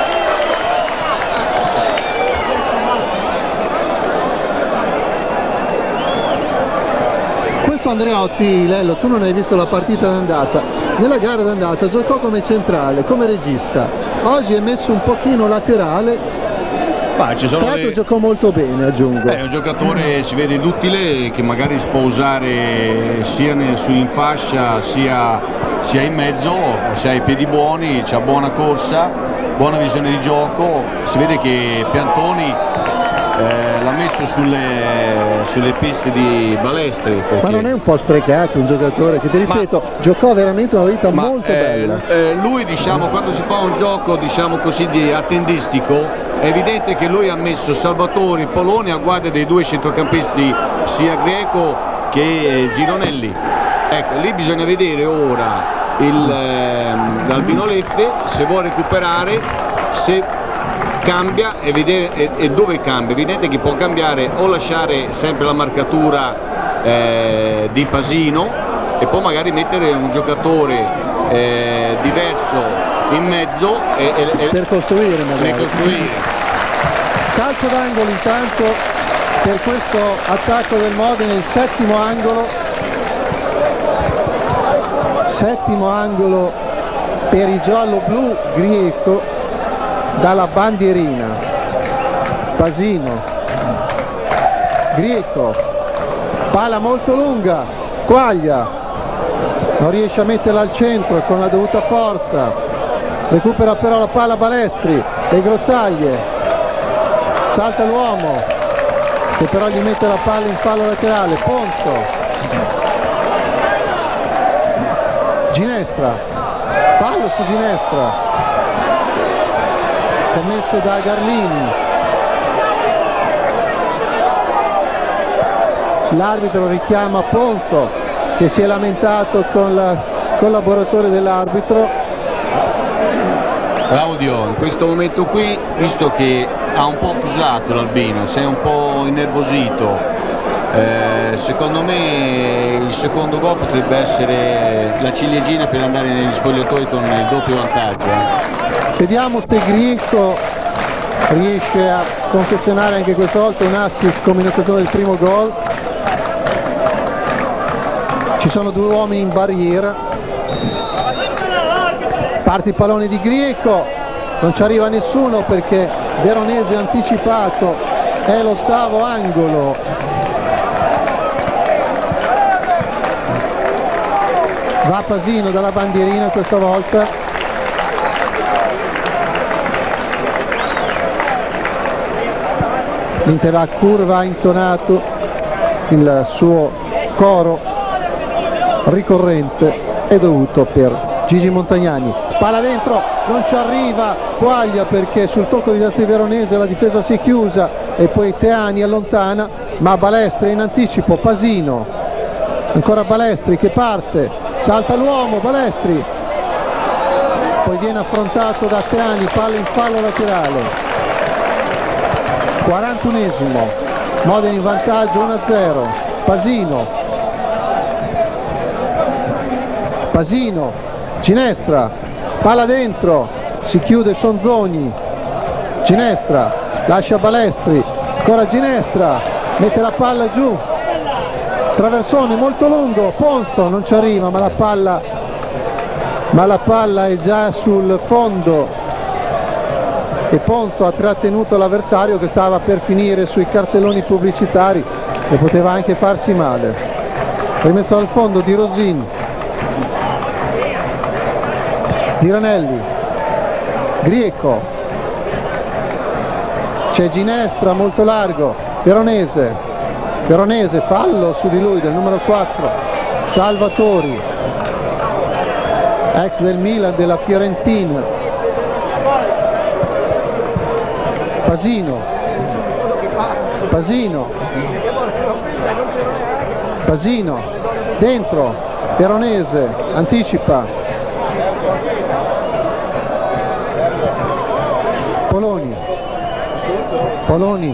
Questo Andreotti, Lello, tu non hai visto la partita d'andata, nella gara d'andata giocò come centrale, come regista, oggi è messo un pochino laterale. Ci sono Tra l'altro giocò molto bene, aggiungo. È un giocatore, si vede duttile, che magari può usare sia in fascia sia in mezzo, se ha i piedi buoni, ha buona corsa, buona visione di gioco. Si vede che Piantoni l'ha messo sulle piste di Balestri. Perché... Ma non è un po' sprecato un giocatore che, ti ripeto, giocò veramente una vita molto bella. Lui, diciamo, quando si fa un gioco, diciamo così, di attendistico, è evidente che lui ha messo Salvatori, Poloni a guardia dei due centrocampisti, sia Greco che Gironelli. Ecco, lì bisogna vedere ora l'Albino Leffe se vuole recuperare, se cambia e vedere e dove cambia. È evidente che può cambiare o lasciare sempre la marcatura di Pasino e poi magari mettere un giocatore diverso in mezzo per costruire magari. Calcio d'angolo intanto per questo attacco del Modena, il settimo angolo per i giallo-blu. Grieco dalla bandierina, Pasino, Grieco, palla molto lunga, Quaglia, non riesce a metterla al centro con la dovuta forza, recupera però la palla Balestri e Grottaglie, salta l'uomo che però gli mette la palla in fallo laterale, Ponzo, Ginestra, fallo su Ginestra commesso da Garlini. L'arbitro richiama Ponzo che si è lamentato con il collaboratore dell'arbitro. Claudio, in questo momento qui, visto che ha un po' accusato l'Albino, si è un po' innervosito, secondo me il secondo gol potrebbe essere la ciliegina per andare negli spogliatoi con il doppio vantaggio. Vediamo se Grieco riesce a confezionare anche questa volta un assist come in occasione del primo gol. Ci sono due uomini in barriera, parte il pallone di Grieco, non ci arriva nessuno perché Veronese è anticipato, è l'ottavo angolo. Va Pasino dalla bandierina questa volta. L'Inter curva ha intonato il suo coro ricorrente e dovuto per Gigi Montagnani. Palla dentro, non ci arriva Quaglia perché sul tocco di Dastri Veronese la difesa si è chiusa e poi Teani allontana, ma Balestri in anticipo, Pasino, ancora Balestri che parte, salta l'uomo, Balestri, poi viene affrontato da Teani, palla in fallo laterale. 41esimo, Modena in vantaggio 1-0, Pasino, Ginestra, palla dentro, si chiude Sonzogni, Ginestra, lascia Balestri, ancora Ginestra, mette la palla giù, traversone molto lungo, Ponzo non ci arriva ma la palla è già sul fondo e Ponzo ha trattenuto l'avversario che stava per finire sui cartelloni pubblicitari e poteva anche farsi male. Rimessa al fondo di Rosin, Ziranelli, Grieco, c'è Ginestra molto largo, Veronese, fallo su di lui del numero 4, Salvatori, ex del Milan, della Fiorentina, Pasino, dentro, Veronese, anticipa, Poloni,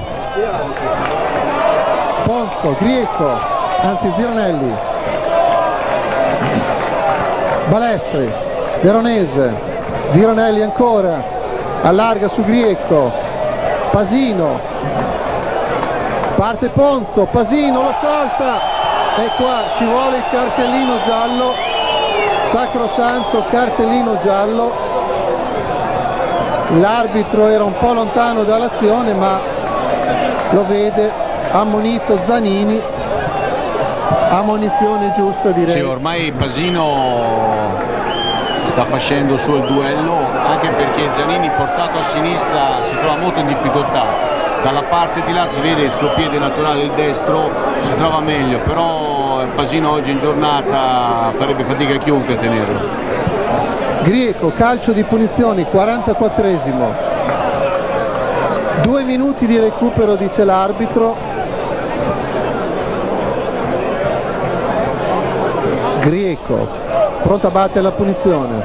Ponzo, Grieco, anzi Ziranelli, Balestri, Veronese, Ziranelli ancora, allarga su Grieco, Pasino, parte Ponzo, Pasino lo salta e qua ci vuole il cartellino giallo, sacrosanto cartellino giallo. L'arbitro era un po' lontano dall'azione ma lo vede, ha ammonito Zanini, ammonizione giusta direi. Sì, ormai Pasino sta facendo su il duello, anche perché Zanini portato a sinistra si trova molto in difficoltà, dalla parte di là si vede il suo piede naturale, il destro, si trova meglio, però Pasino oggi in giornata farebbe fatica a chiunque a tenerlo. Grieco, calcio di punizioni, 44esimo, 2 minuti di recupero dice l'arbitro. Grieco, pronto a battere la punizione,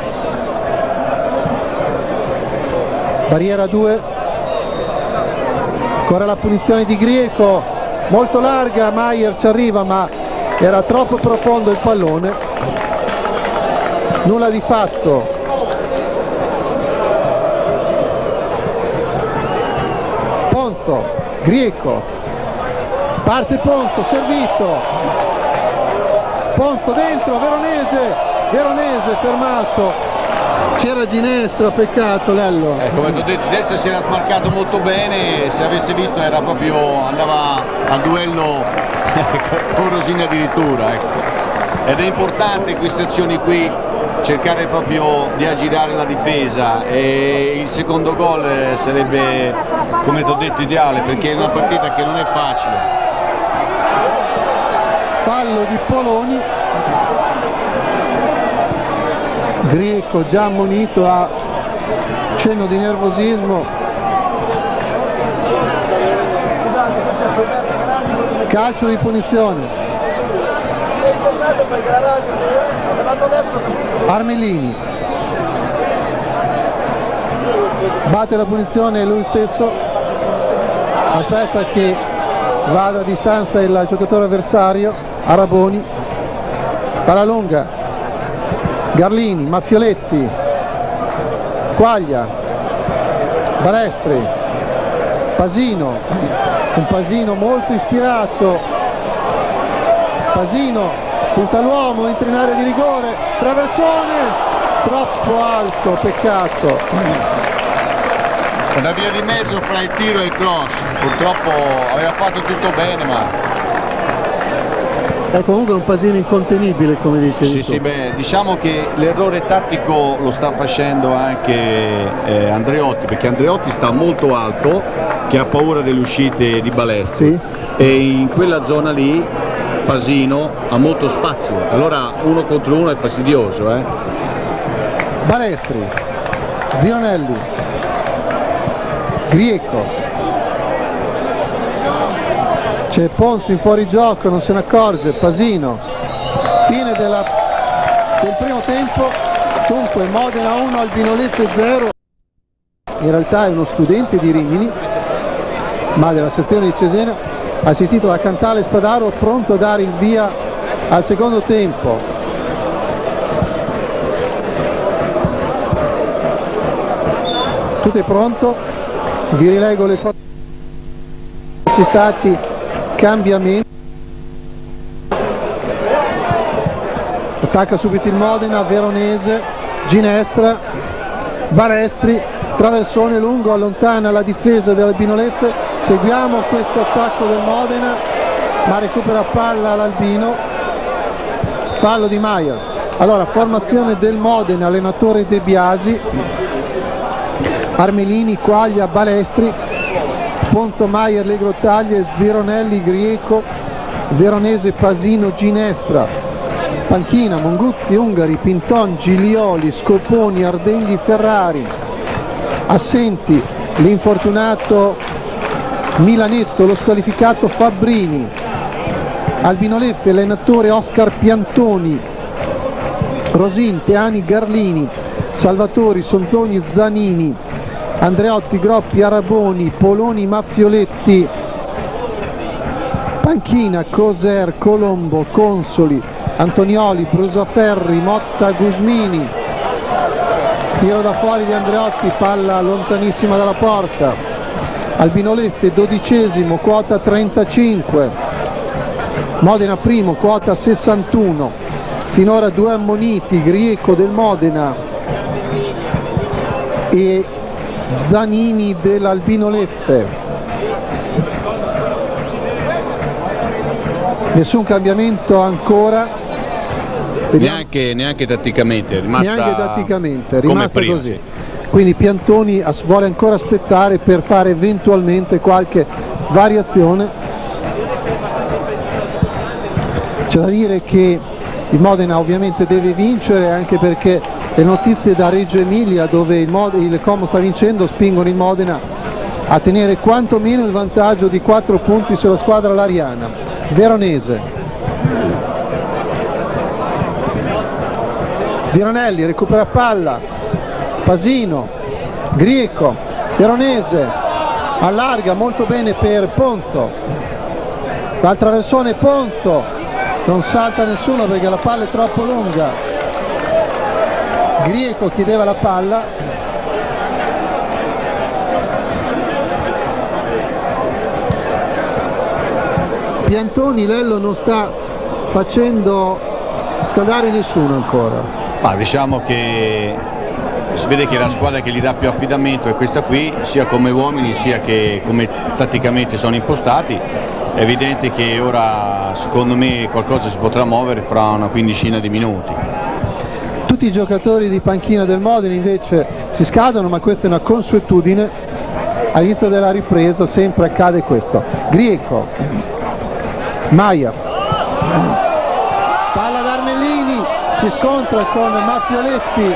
barriera 2, ancora la punizione di Grieco, molto larga, Maier ci arriva ma era troppo profondo il pallone. Nulla di fatto. Ponzo, Grieco, parte Ponzo, servito, Ponzo dentro, Veronese fermato, c'era Ginestra, peccato Lello. Come ti ho detto, Ginestra si era smarcato molto bene, se avesse visto era proprio, andava al duello con Rosini addirittura, ecco. ed è importante in queste azioni qui cercare proprio di aggirare la difesa, e il secondo gol sarebbe, come ti ho detto, ideale, perché è una partita che non è facile. Fallo di Poloni, Grieco già ammonito, a cenno di nervosismo. Calcio di punizione. Armellini batte la punizione lui stesso, aspetta che vada a distanza il giocatore avversario. Araboni, palla lunga, Garlini, Maffioletti, Quaglia, Balestri, Pasino, un Pasino molto ispirato. Pasino punta l'uomo, entra in area di rigore, traversone, troppo alto, peccato. Una via di mezzo fra il tiro e il cross, purtroppo aveva fatto tutto bene, ma È comunque un Pasino incontenibile, come dicevi tu. sì, beh, diciamo che l'errore tattico lo sta facendo anche Andreotti, perché Andreotti sta molto alto, che ha paura delle uscite di Balestri, Sì. e in quella zona lì Pasino ha molto spazio, allora 1 contro 1 è fastidioso. Balestri, Zionelli, Grieco, c'è Ponzi in fuorigioco, non se ne accorge. Pasino, fine del primo tempo. Dunque Modena 1, Albinoleffe 0. In realtà è uno studente di Rimini, ma della sezione di Cesena, assistito da Cantale Spadaro, pronto a dare il via al secondo tempo. Tutto è pronto, vi rilego le foto. Ci sono stati cambiamenti. Attacca subito il Modena, Veronese, Ginestra, Balestri, traversone lungo, allontana la difesa dell'Albinoleffe. Seguiamo questo attacco del Modena, ma recupera palla l'Albino. Fallo di Maier. Allora, formazione del Modena, allenatore De Biasi, Armelini, Quaglia, Balestri, Ponzo, Maier, Le Grottaglie, Veronelli, Grieco, Veronese, Pasino, Ginestra. Panchina, Monguzzi, Ungari, Pinton, Giglioli, Scoponi, Ardenghi, Ferrari. Assenti l'infortunato Milanetto, lo squalificato Fabbrini. Albinoleffe, allenatore Oscar Piantoni. Rosin, Teani, Garlini, Salvatori, Sonzogni, Zanini, Andreotti, Groppi, Araboni, Poloni, Maffioletti. Panchina, Coser, Colombo, Consoli, Antonioli, Brusaferri, Motta, Gusmini. Tiro da fuori di Andreotti, palla lontanissima dalla porta. Albinoleffe 12esimo, quota 35. Modena primo, quota 61. Finora 2 ammoniti, Grieco del Modena e Zanini dell'Albinoleffe. Nessun cambiamento ancora. Neanche tatticamente, è rimasta prima, così. sì. Quindi Piantoni vuole ancora aspettare per fare eventualmente qualche variazione. C'è da dire che il Modena ovviamente deve vincere, anche perché le notizie da Reggio Emilia, dove il Como sta vincendo, spingono il Modena a tenere quantomeno il vantaggio di 4 punti sulla squadra lariana. Veronese, Zironelli recupera palla, Pasino, Grieco, Veronese allarga molto bene per Ponzo, dal traversone Ponzo, non salta nessuno perché la palla è troppo lunga. Grieco chiedeva la palla, Piantoni, Lello non sta facendo scaldare nessuno ancora. Diciamo che si vede che la squadra che gli dà più affidamento è questa qui, sia come uomini sia che come tatticamente sono impostati, è evidente che ora secondo me qualcosa si potrà muovere fra una quindicina di minuti. Tutti i giocatori di panchina del Modena invece si scadono, ma questa è una consuetudine, all'inizio della ripresa sempre accade questo. Grieco, Maier, palla da Armellini, si scontra con Maffioletti.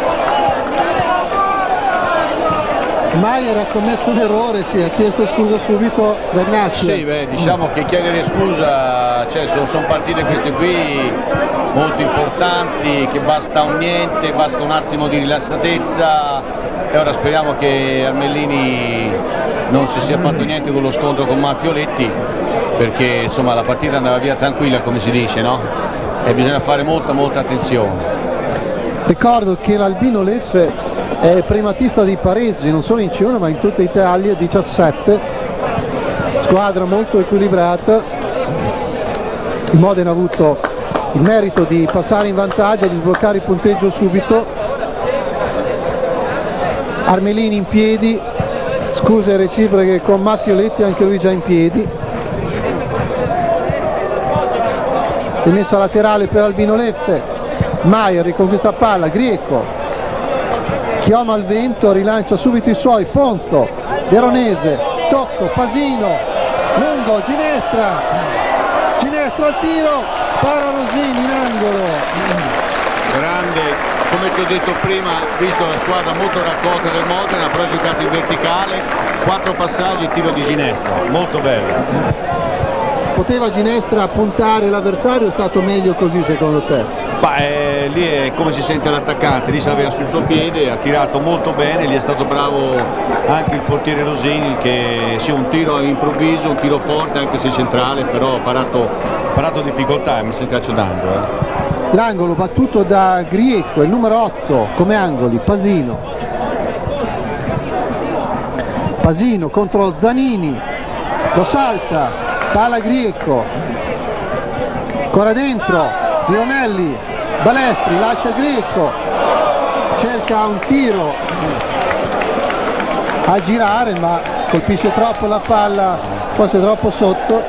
Maier ha commesso un errore, sì, ha chiesto scusa subito Vernaccia. Sì, diciamo che chiedere scusa, cioè, sono partite queste qui molto importanti, che basta un niente, basta un attimo di rilassatezza, e ora speriamo che Armellini non si sia fatto niente con lo scontro con Maffioletti, perché insomma la partita andava via tranquilla, come si dice, no? E bisogna fare molta attenzione. Ricordo che l'Albino Lecce è primatista di pareggi, non solo in C1 ma in tutta Italia, 17, squadra molto equilibrata. Il Modena ha avuto il merito di passare in vantaggio, di sbloccare il punteggio subito. Armellini in piedi, scuse reciproche con Maffioletti, anche lui già in piedi. Rimessa laterale per Albino Leffe, Maier riconquista palla, Grieco chiama al vento, rilancia subito i suoi, Ponzo, Veronese, tocco, Pasino, lungo, Ginestra al tiro, para Rosini in angolo. Grande, come ti ho detto prima, visto la squadra molto raccolta del Modena, però ha giocato in verticale, 4 passaggi, tiro di Ginestra, molto bello. Poteva Ginestra puntare l'avversario, è stato meglio così secondo te? Lì è come si sente l'attaccante, lì se l'aveva sul suo piede, ha tirato molto bene, lì è stato bravo anche il portiere Rosini, che sia un tiro improvviso, un tiro forte anche se centrale, però ha parato difficoltà e mi sta calcio d'angolo. L'angolo battuto da Grieco, il numero 8 come angoli, Pasino contro Zanini, lo salta, palla Grieco, ancora dentro, Zionelli, Balestri, lascia Grieco, cerca un tiro a girare ma colpisce troppo la palla, forse troppo sotto.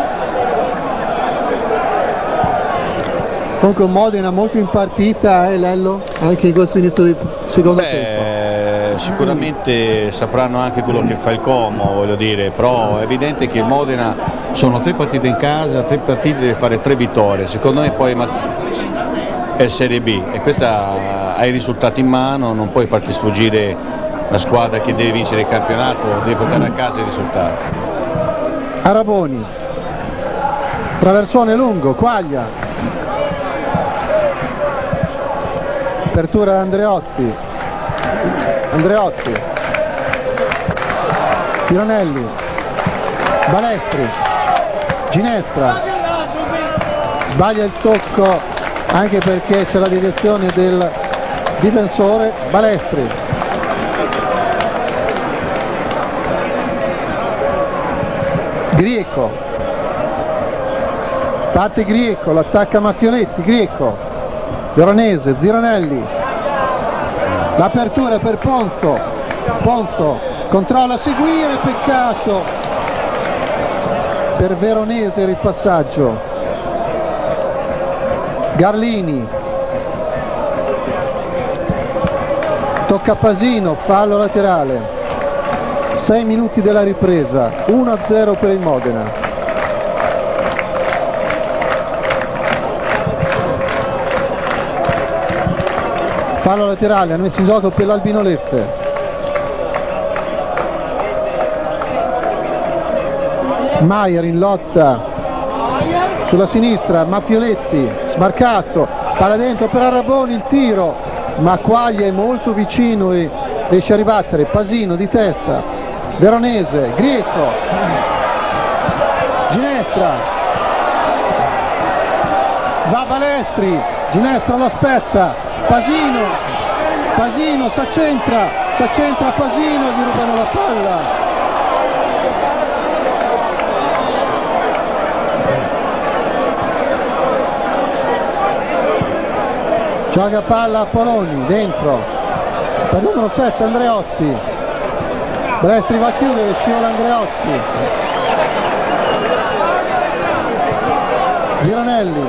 Comunque Modena molto in partita, Lello, anche in questo inizio di secondo tempo. Sicuramente sapranno anche quello che fa il Como, voglio dire, però è evidente che il Modena sono 3 partite in casa, 3 partite deve fare 3 vittorie, secondo me poi è Serie B e questa ha i risultati in mano, non puoi farti sfuggire la squadra che deve vincere il campionato, deve portare a casa i risultati. Araboni, traversone lungo, Quaglia, apertura da Andreotti, Tironelli, Balestri, Ginestra, sbaglia il tocco anche perché c'è la deviazione del difensore. Balestri, Grieco, parte Grieco, l'attacca Maffioletti, Grieco, Veronese, Zironelli, l'apertura per Ponzo, controlla a seguire, peccato per Veronese il passaggio. Garlini, tocca a Pasino, fallo laterale. 6 minuti della ripresa, 1-0 per il Modena. Fallo laterale, hanno messo in gioco per l'Albino Leffe. Maier in lotta sulla sinistra, Maffioletti, smarcato, palla dentro per Arraboni, il tiro, ma Quaglia è molto vicino e riesce a ribattere. Pasino di testa, Veronese, Grieco, Ginestra, va Balestri, Ginestra lo aspetta, Pasino s'accentra Pasino, gli rubano la palla. Gioca palla a Poloni, dentro, per numero 7 Andreotti, Balestri va a chiudere, scivola Andreotti. Gironelli,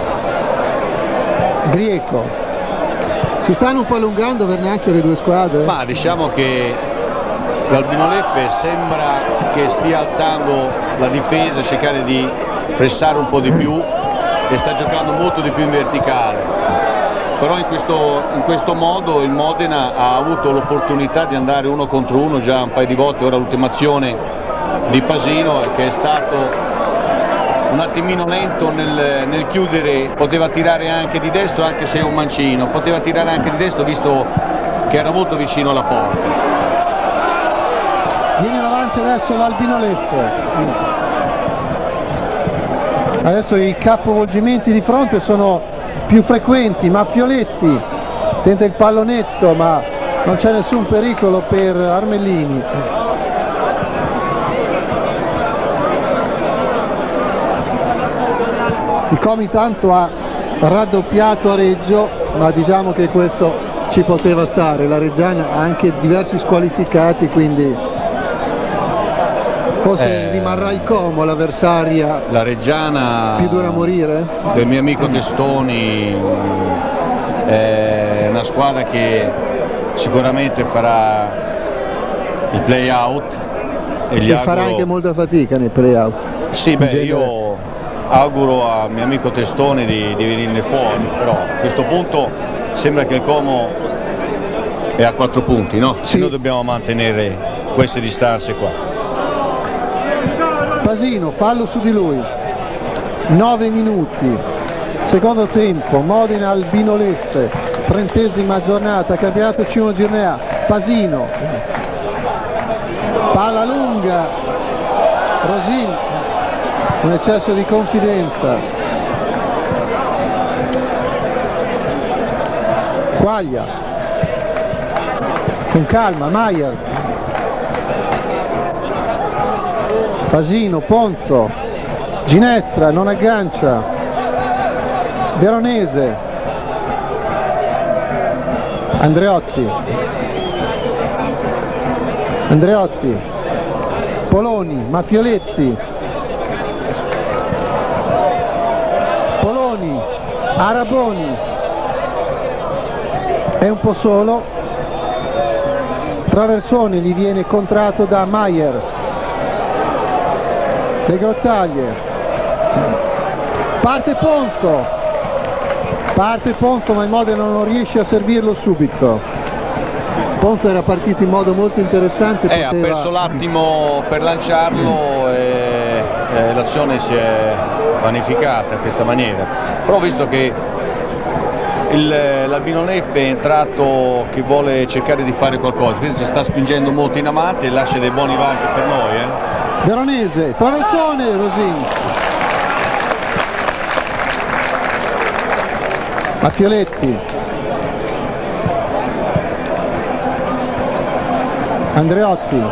Grieco. Si stanno un po' allungando neanche le due squadre? Ma diciamo che l'Albino Leffe sembra che stia alzando la difesa, cercare di pressare un po' di più e sta giocando molto di più in verticale. Però in questo modo il Modena ha avuto l'opportunità di andare 1 contro 1 già un paio di volte. Ora l'ultima azione di Pasino, che è stato un attimino lento nel chiudere, poteva tirare anche di destro, anche se è un mancino, poteva tirare anche di destro visto che era molto vicino alla porta. Viene avanti adesso l'Albino Leffe. Adesso i capovolgimenti di fronte sono più frequenti. Maffioletti tenta il pallonetto, ma non c'è nessun pericolo per Armellini. Il Comi tanto ha raddoppiato a Reggio, ma diciamo che questo ci poteva stare. La Reggiana ha anche diversi squalificati, quindi forse rimarrà il Como l'avversaria. La Reggiana più dura a morire? Del mio amico Testoni è una squadra che sicuramente farà il play out e farà anche molta fatica nei play out. Sì, beh, io auguro al mio amico Testoni di venirne fuori, però a questo punto sembra che il Como è a 4 punti, no? Sì. Noi dobbiamo mantenere queste distanze qua. Pasino, fallo su di lui. 9 minuti, secondo tempo, Modena Albino Leffe, 30ª giornata, campionato C1 Girnea. Pasino, palla lunga, Rosin, un eccesso di confidenza. Quaglia, con calma, Maier, Pasino, Ponzo, Ginestra, non aggancia, Veronese, Andreotti, Poloni, Maffioletti, Poloni, Araboni, è un po' solo, traversone gli viene contratto da Maier, le grottaglie, parte Ponzo, ma il Modena non riesce a servirlo subito. Ponzo era partito in modo molto interessante, ha perso l'attimo per lanciarlo e l'azione si è vanificata in questa maniera, però visto che l'Albino Leffe è entrato che vuole cercare di fare qualcosa, si sta spingendo molto in avanti e lascia dei buoni varchi per noi. Veronese, traversone, Rosin, Maffioletti, Andreotti,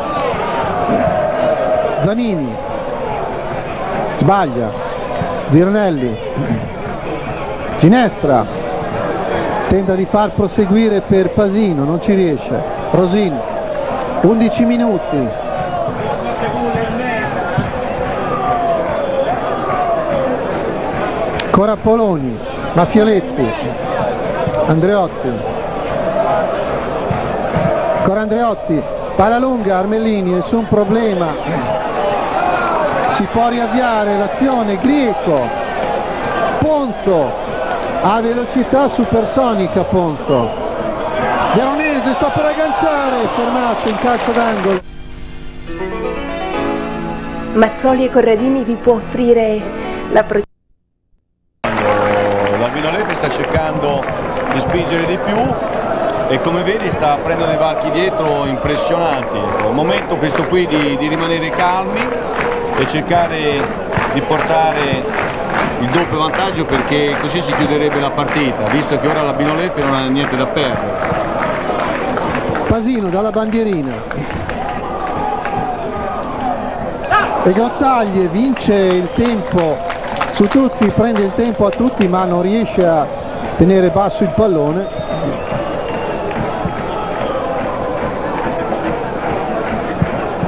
Zanini, sbaglia, Gironelli, Ginestra, tenta di far proseguire per Pasino, non ci riesce, Rosin, 11 minuti, Corapoloni, Maffioletti, Andreotti, ancora Andreotti, palla lunga, Armellini, nessun problema, si può riavviare l'azione, Grieco, Ponzo, ha velocità supersonica Ponzo, Veronese sta per agganciare, fermato in calcio d'angolo. Mazzoli e Corradini vi può offrire la protezione. L'Albino Leffe sta cercando di spingere di più e come vedi sta prendendo dei varchi dietro impressionanti. È il momento questo qui di rimanere calmi e cercare di portare il doppio vantaggio, perché così si chiuderebbe la partita, visto che ora l'Albino Leffe non ha niente da perdere. Pasino dalla bandierina e Grottaglie vince il tempo su tutti, prende il tempo a tutti ma non riesce a tenere basso il pallone.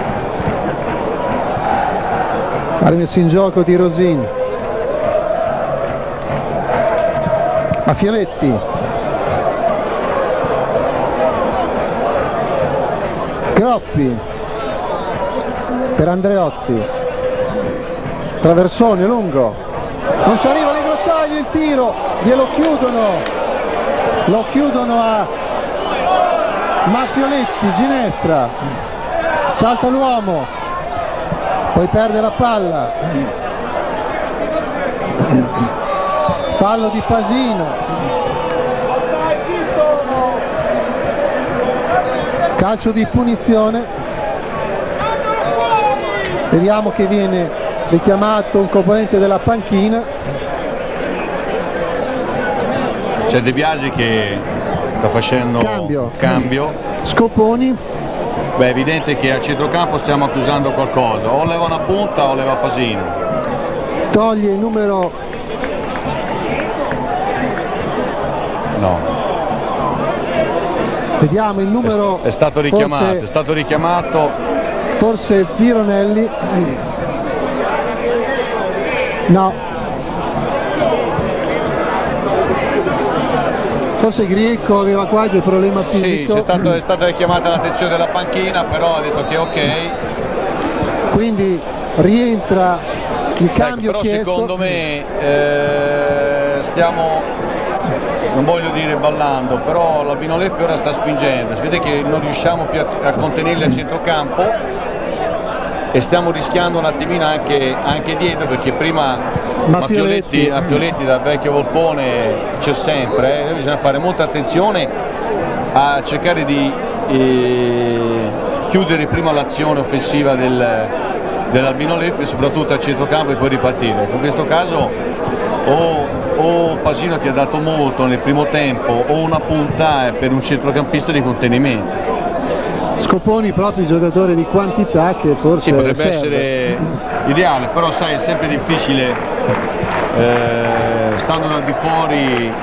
Ha rimesso in gioco di Rosin, Mafioletti, Groppi per Andreotti, traversone lungo, non ci arriva Legrottaglie, il tiro, glielo chiudono, lo chiudono a Mafioletti. Ginestra, salta l'uomo, poi perde la palla, fallo di Pasino, calcio di punizione, vediamo che viene richiamato un componente della panchina. C'è De Biasi che sta facendo cambio. Scoponi, beh, è evidente che a centrocampo stiamo accusando qualcosa, o leva una punta o leva Pasino. toglie il numero, no, vediamo il numero, è stato richiamato, forse, è stato richiamato, forse Vironelli, no, forse Grieco aveva qualche problema fisico. sì, è stata richiamata l'attenzione della panchina, però ha detto che ok, quindi rientra il cambio, però chiesto. secondo me stiamo, non voglio dire ballando, però l'Albino Leffe ora sta spingendo, si vede che non riusciamo più a contenerli a centrocampo e stiamo rischiando un attimino anche dietro, perché prima Mafioletti da vecchio Volpone c'è sempre, bisogna fare molta attenzione a cercare di chiudere prima l'azione offensiva dell'Albino Leffe, soprattutto a centrocampo, e poi ripartire. In questo caso o Pasino ti ha dato molto nel primo tempo o una punta per un centrocampista di contenimento. Scoponi proprio giocatore di quantità che forse sì, potrebbe serve. essere ideale, però sai, è sempre difficile stando dal di fuori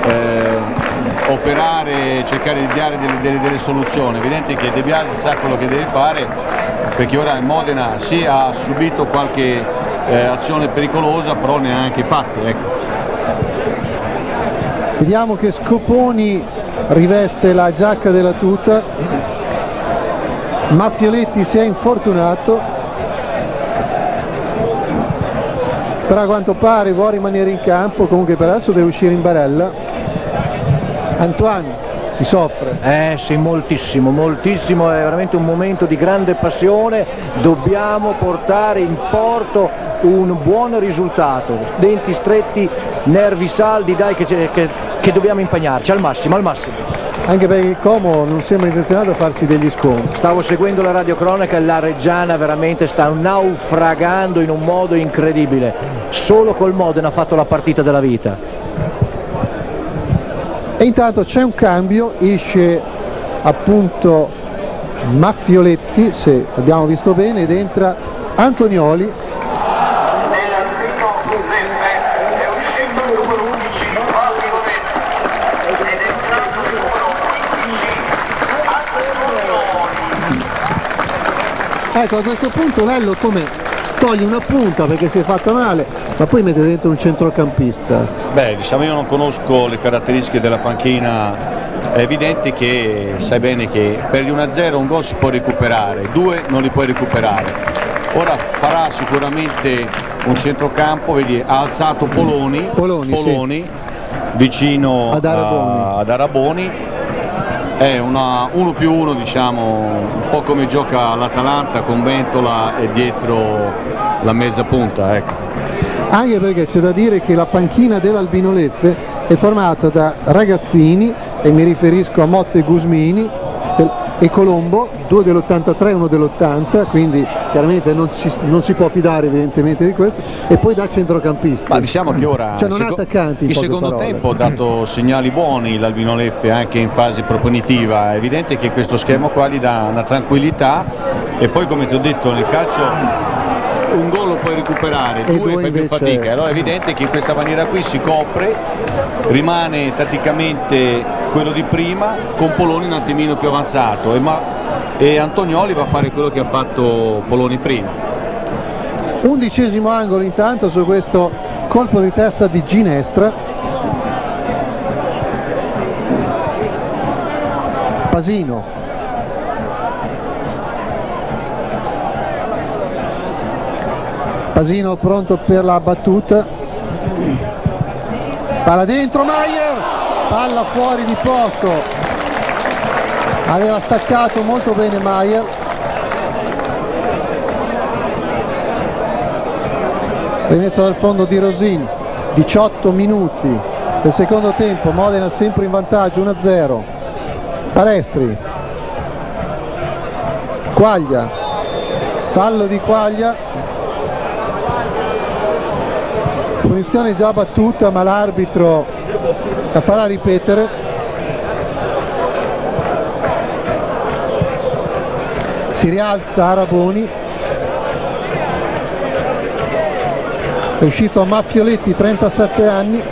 operare, cercare di dare delle soluzioni. È evidente che De Biasi sa quello che deve fare, perché ora il Modena sì ha subito qualche azione pericolosa, però ne ha anche fatte, ecco. Vediamo che Scoponi riveste la giacca della tuta. Mafioletti si è infortunato, però a quanto pare vuole rimanere in campo, comunque per adesso deve uscire in barella. Antoine si soffre. Sì, moltissimo, moltissimo, è veramente un momento di grande passione, dobbiamo portare in porto un buon risultato, denti stretti, nervi saldi, dai che dobbiamo impegnarci al massimo, al massimo. Anche perché il Como non sembra intenzionato a farci degli sconti. Stavo seguendo la radiocronaca e la Reggiana veramente sta naufragando in un modo incredibile, solo col Modena ha fatto la partita della vita. E intanto c'è un cambio, esce appunto Mafioletti, se abbiamo visto bene, ed entra Antonioli. Ecco, a questo punto Lello come toglie una punta perché si è fatta male, ma poi mette dentro un centrocampista. Beh, diciamo, io non conosco le caratteristiche della panchina, è evidente che sai bene che perdi 1-0 un gol si può recuperare, 2 non li puoi recuperare. Ora farà sicuramente un centrocampo, vedi, ha alzato Poloni sì, vicino ad Araboni. È una 1+1, diciamo, un po' come gioca l'Atalanta con Ventola e dietro la mezza punta, ecco. Anche perché c'è da dire che la panchina dell'Albino Leffe è formata da ragazzini, e mi riferisco a Motte e Gusmini e Colombo, 2 dell'83 e 1 dell'80, quindi chiaramente non si può fidare evidentemente di questo, e poi da centrocampisti. Ma diciamo che ora cioè non ha attaccanti, il secondo parole. tempo ha dato segnali buoni l'Albino Leffe anche in fase proponitiva, è evidente che questo schema qua gli dà una tranquillità, e poi come ti ho detto nel calcio un gol lo puoi recuperare, 2 fai più fatica, allora è evidente che in questa maniera qui si copre, rimane tatticamente quello di prima con Poloni un attimino più avanzato e Antonioli va a fare quello che ha fatto Poloni prima. 11° angolo intanto su questo colpo di testa di Ginestra. Pasino, Pasino pronto per la battuta, palla dentro, Maier, palla fuori di poco, aveva staccato molto bene Maier. Rimessa dal fondo di Rosin, 18 minuti del secondo tempo, Modena sempre in vantaggio 1-0. Palestri, Quaglia, fallo di Quaglia, punizione già battuta ma l'arbitro la farà ripetere. Si rialza Araboni, è uscito Maffioletti, 37 anni,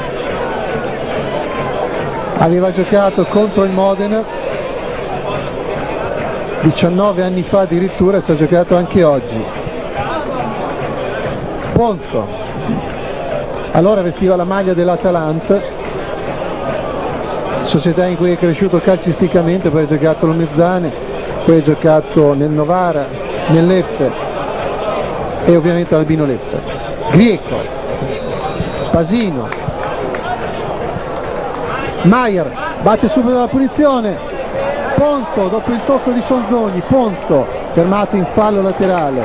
aveva giocato contro il Modena 19 anni fa addirittura, ci ha giocato anche oggi. Ponzo, allora vestiva la maglia dell'Atalanta, società in cui è cresciuto calcisticamente, poi ha giocato lo Mezzane, poi ha giocato nel Novara, nell'Effe e ovviamente all'Albino Leffe. Grieco, Pasino, Maier batte subito la punizione, Ponzo dopo il tocco di Sonzogni, Ponzo fermato in fallo laterale.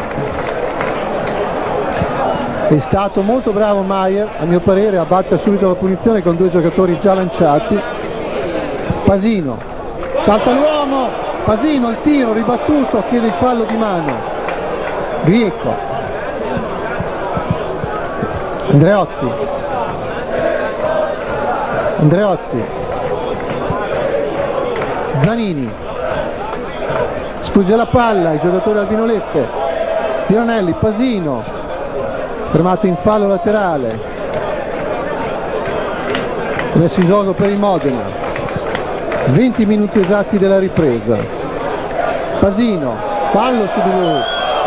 È stato molto bravo Maier, a mio parere, a battere subito la punizione con due giocatori già lanciati. Pasino, salta l'uomo, Pasino il tiro ribattuto, chiede il fallo di mano. Grieco, Andreotti, Zanini, sfugge la palla, il giocatore Albino Leffe, Tironelli, Pasino, fermato in fallo laterale, messo in gioco per il Modena, 20 minuti esatti della ripresa. Pasino, fallo su di lui.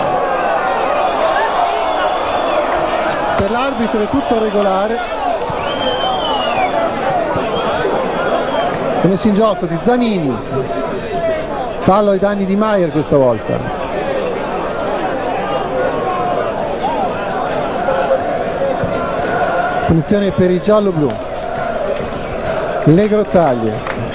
Per l'arbitro è tutto regolare, è messo in gioco di Zanini, fallo ai danni di Maier questa volta. Punizione per i giallo-blu. Legro taglie,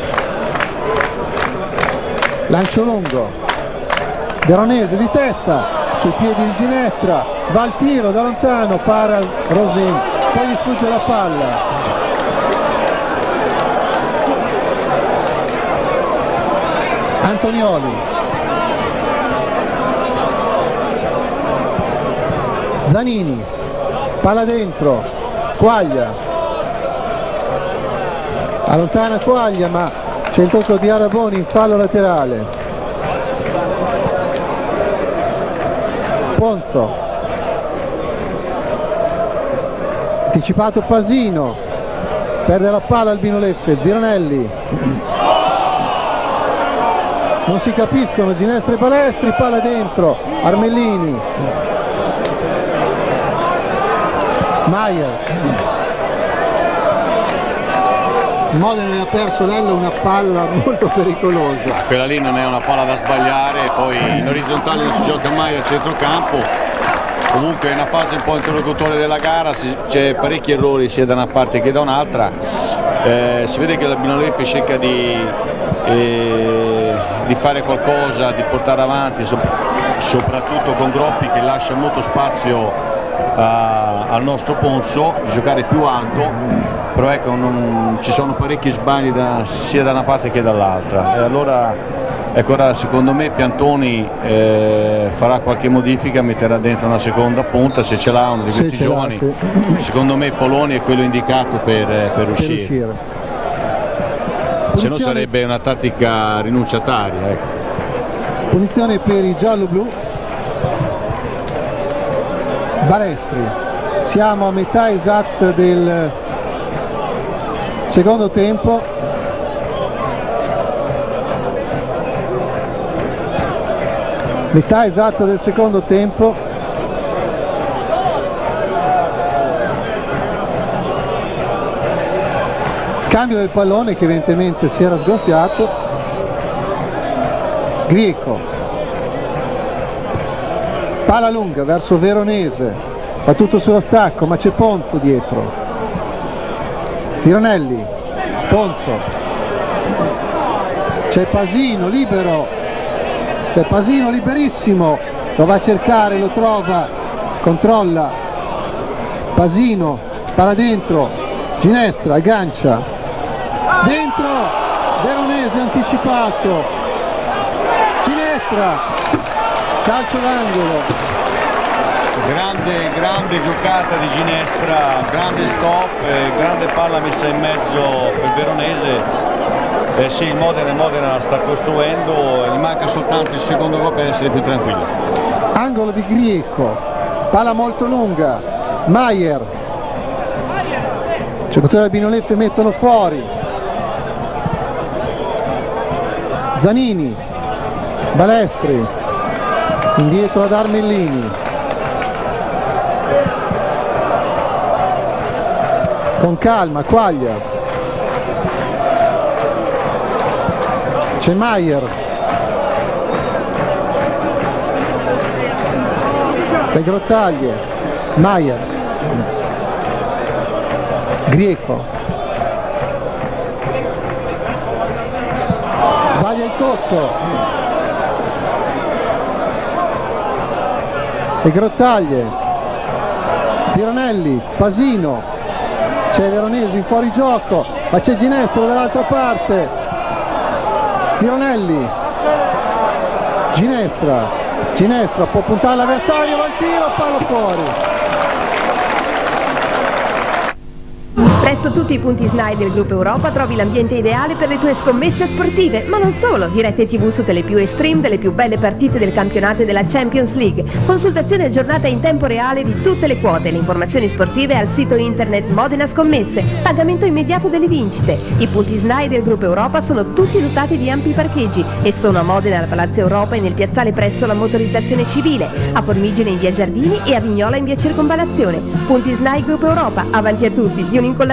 lancio lungo, Veronese di testa sui piedi di Ginestra, va al tiro da lontano, para Rosin, poi gli sfugge la palla. Antonioli, Zanini, palla dentro, Quaglia, allontana Quaglia ma c'è il tocco di Araboni in fallo laterale. Ponzo, anticipato Pasino, perde la palla Albino Leffe, Zironelli, non si capiscono Ginestra e Palestri, palla dentro, Armellini, Maier, Modena ne ha perso Nello una palla molto pericolosa. Quella lì non è una palla da sbagliare, poi in orizzontale non si gioca mai al centrocampo, comunque è una fase un po' interlocutore della gara, c'è parecchi errori sia da una parte che da un'altra, si vede che l'Albino Leffe cerca di fare qualcosa, di portare avanti, soprattutto con Groppi che lascia molto spazio al nostro Ponzo, di giocare più alto, però ecco ci sono parecchi sbagli sia da una parte che dall'altra, e allora ecco, ora secondo me Piantoni farà qualche modifica, metterà dentro una seconda punta se ce l'ha uno di questi giovani, sì. Secondo me Poloni è quello indicato per uscire. Se no sarebbe una tattica rinunciataria, ecco. Punizione per i giallo-blu. Balestri, siamo a metà esatta del secondo tempo, metà esatta del secondo tempo, cambio del pallone che evidentemente si era sgonfiato, Grieco, palla lunga verso Veronese, battuto sullo stacco ma c'è Ponzo dietro, Zironelli, Ponzo, c'è Pasino libero, c'è Pasino liberissimo, lo va a cercare, lo trova, controlla, Pasino, palla dentro, Ginestra, aggancia, dentro, Veronese anticipato, Ginestra, calcio d'angolo. Grande giocata di Ginestra, grande stop, grande palla messa in mezzo per Veronese. Sì, il Modena sta costruendo, gli manca soltanto il secondo gol per essere più tranquillo. Angolo di Grieco, palla molto lunga, Maier, giocatori del Binoleffe mettono fuori, Zanini, Balestri, indietro ad Armellini, con calma, Quaglia, c'è Maier, c'è Grottaglie, Maier, Grieco, sbaglia il Cotto, e Grottaglie, Zironelli, Pasino, c'è Veronese in fuorigioco, ma c'è Ginestra dall'altra parte, Zironelli, Ginestra può puntare l'avversario, va il tiro, palla fuori. Presso tutti i punti SNAI del Gruppo Europa trovi l'ambiente ideale per le tue scommesse sportive, ma non solo, dirette TV su Telepiù e stream delle più belle partite del campionato e della Champions League, consultazione aggiornata in tempo reale di tutte le quote e le informazioni sportive al sito internet Modena Scommesse, pagamento immediato delle vincite. I punti SNAI del Gruppo Europa sono tutti dotati di ampi parcheggi e sono a Modena al Palazzo Europa e nel piazzale presso la motorizzazione civile, a Formigine in via Giardini e a Vignola in via Circonvallazione. Punti SNAI Gruppo Europa, avanti a tutti, di un'incollatura.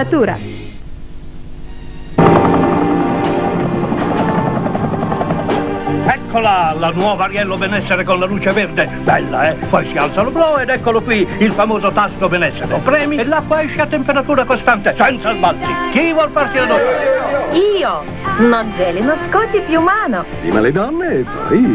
Eccola, la nuova Ariello Benessere con la luce verde, bella poi si alza lo blu ed eccolo qui, il famoso tasto Benessere, premi e l'acqua esce a temperatura costante, senza sbalzi. Chi vuol farsi la doccia? Io, non geli, non scotti più mano. Prima le donne e poi...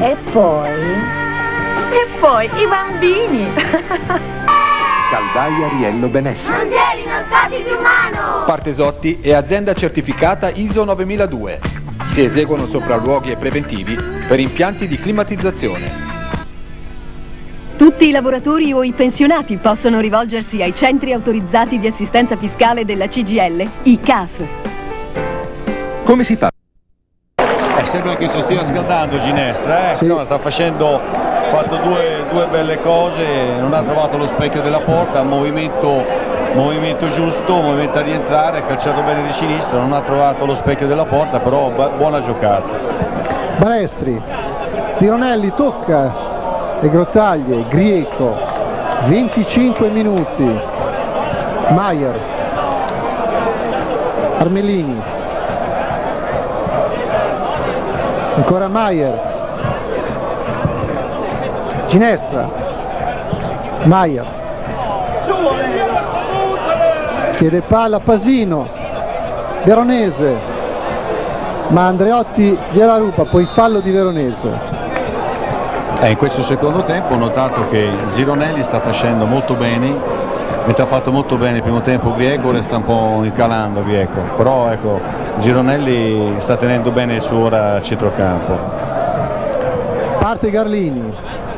E poi i bambini. Caldaia Ariello Benessere. Non geli, non scotti più mano. Partesotti è azienda certificata ISO 9002. Si eseguono sopralluoghi e preventivi per impianti di climatizzazione. Tutti i lavoratori o i pensionati possono rivolgersi ai centri autorizzati di assistenza fiscale della CGIL, i CAF. Come si fa? Sembra che si stia scaldando Ginestra, Sì. No, sta facendo, ha fatto due belle cose, non ha trovato lo specchio della porta, movimento giusto, movimento a rientrare, ha calciato bene di sinistra, non ha trovato lo specchio della porta, però buona giocata. Balestri, Zironelli tocca e Grottaglie, Grieco, 25 minuti, Maier, Armellini, ancora Maier, Ginestra, Maier, chiede palla Pasino, Veronese, ma Andreotti gliela ruba, poi fallo di Veronese. In questo secondo tempo ho notato che Zironelli sta facendo molto bene, mentre ha fatto molto bene il primo tempo Grieco, sta un po' incalando Grieco, però ecco, Zironelli sta tenendo bene il suo ora a centrocampo. Parte Garlini,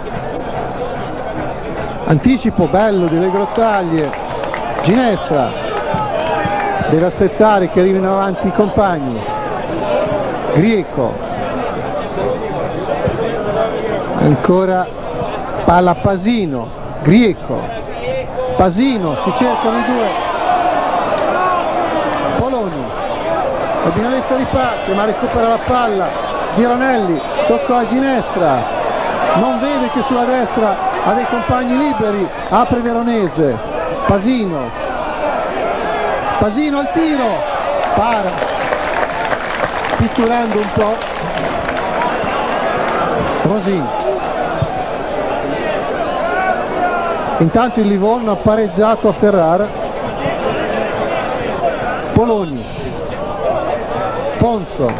anticipo bello delle Grottaglie, Ginestra, deve aspettare che arrivino avanti i compagni, Grieco, ancora palla Pasino, Grieco, Pasino, si cercano i due, Poloni, il Binoleffe riparte ma recupera la palla, Zironelli, tocco a Ginestra, non vede che sulla destra ha dei compagni liberi, apre Veronese, Pasino al tiro, para, pitturando un po', Rosin. Intanto il Livorno ha pareggiato a Ferrara. Poloni, Ponzo,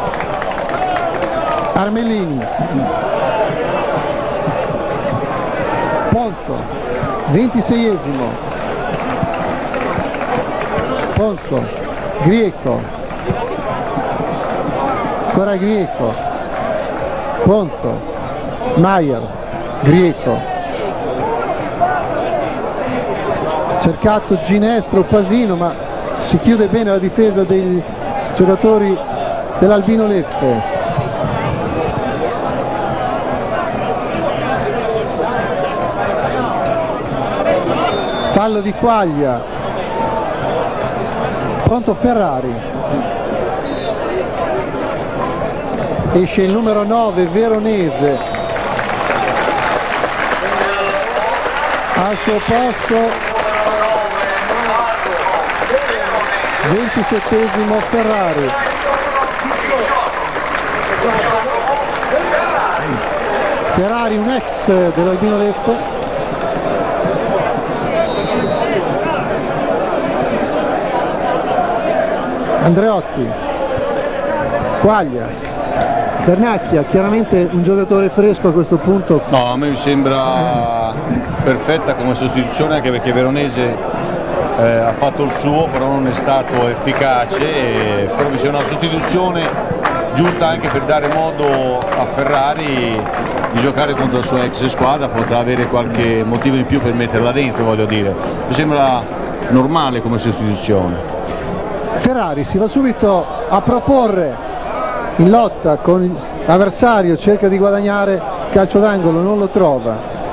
Armellini, Ponzo, 26esimo, Ponzo, Grieco, ancora Grieco, Ponzo, Maier, Grieco, cercato Ginestro, Pasino, ma si chiude bene la difesa dei giocatori dell'Albino Leffe. Fallo di Quaglia, pronto Ferrari, esce il numero 9 Veronese, al suo posto 27esimo Ferrari. Ferrari, un ex dell'Albino Leffe. Andreotti, Quaglia, Vernacchia, chiaramente un giocatore fresco a questo punto. No, a me mi sembra perfetta come sostituzione, anche perché Veronese ha fatto il suo, però non è stato efficace, però mi sembra una sostituzione giusta anche per dare modo a Ferrari di giocare contro la sua ex squadra, potrà avere qualche motivo in più per metterla dentro, voglio dire. Mi sembra normale come sostituzione. Ferrari si va subito a proporre in lotta con l'avversario, cerca di guadagnare calcio d'angolo, non lo trova.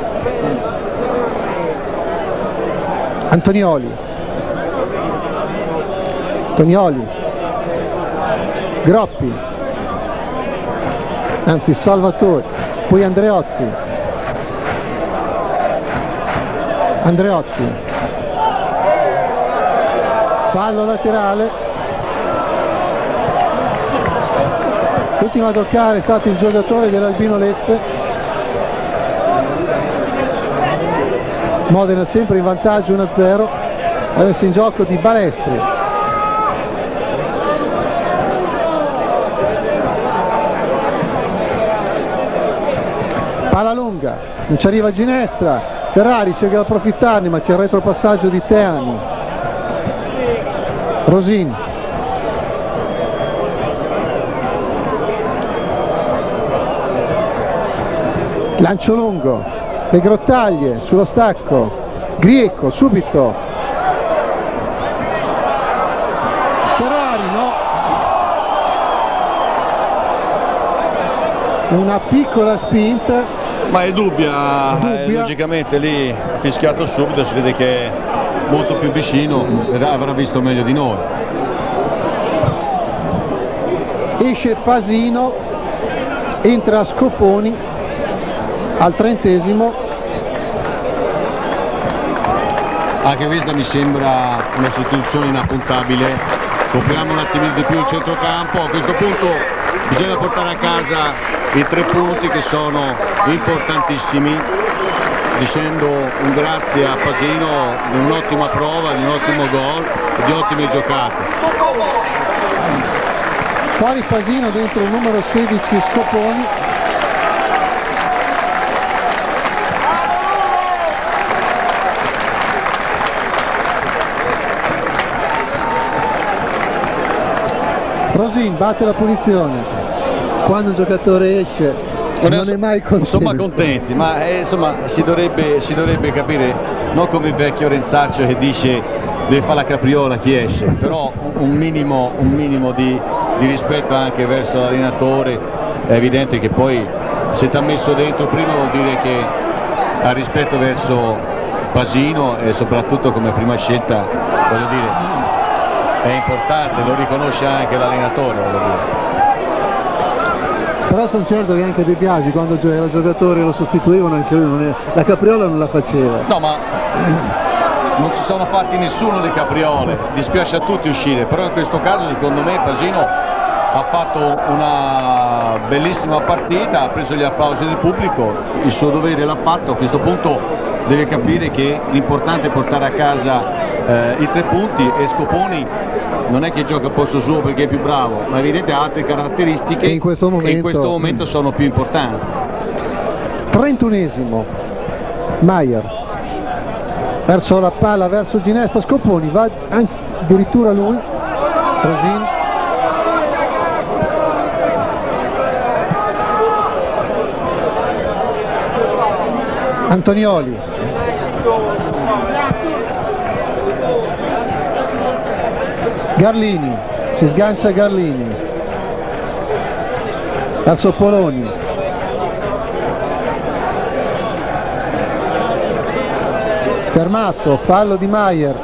Antonioli, Groppi, anzi Salvatore, poi Andreotti, fallo laterale, l'ultimo a toccare è stato il giocatore dell'Albino Leffe. Modena sempre in vantaggio 1-0, la messa in gioco di Balestri. Palla lunga, non ci arriva Ginestra, Ferrari cerca di approfittarne ma c'è il retropassaggio di Teani. Rosin, lancio lungo, le Grottaglie sullo stacco, Grieco subito, Ferrari no, una piccola spinta. Ma è dubbia. Logicamente lì ha fischiato subito, si vede che è molto più vicino, avrà visto meglio di noi. Esce Pasino, entra Scoponi al 30esimo. Anche questa mi sembra una sostituzione inappuntabile. Copriamo un attimino di più il centrocampo, a questo punto bisogna portare a casa i 3 punti che sono importantissimi, dicendo un grazie a Pasino di un'ottima prova, di un ottimo gol e di ottime giocate. Fuori Pasino, dentro il numero 16 Scoponi. Rosin batte la punizione. Quando un giocatore esce non è mai contento. Insomma contenti, ma insomma si dovrebbe capire, non come il vecchio Renzaccio che dice deve fare la capriola chi esce, però un minimo di rispetto anche verso l'allenatore. È evidente che poi se ti ha messo dentro prima vuol dire che ha rispetto verso Pasino e soprattutto come prima scelta, voglio dire, è importante, lo riconosce anche l'allenatore, voglio dire. Però sono certo che anche De Biasi quando era giocatore lo sostituivano, anche lui la capriola non la faceva. No, ma non si sono fatti nessuno le capriole, dispiace a tutti uscire, però in questo caso secondo me Pasino ha fatto una bellissima partita, ha preso gli applausi del pubblico, il suo dovere l'ha fatto. A questo punto deve capire che l'importante è portare a casa i 3 punti, e Scoponi non è che gioca a posto suo perché è più bravo, ma evidente ha altre caratteristiche che in questo momento sono più importanti. 31esimo, Maier verso la palla, verso Ginestra, Scoponi, va addirittura lui, Rosin. Antonioli, Garlini, si sgancia Garlini verso Poloni, fermato, fallo di Maier.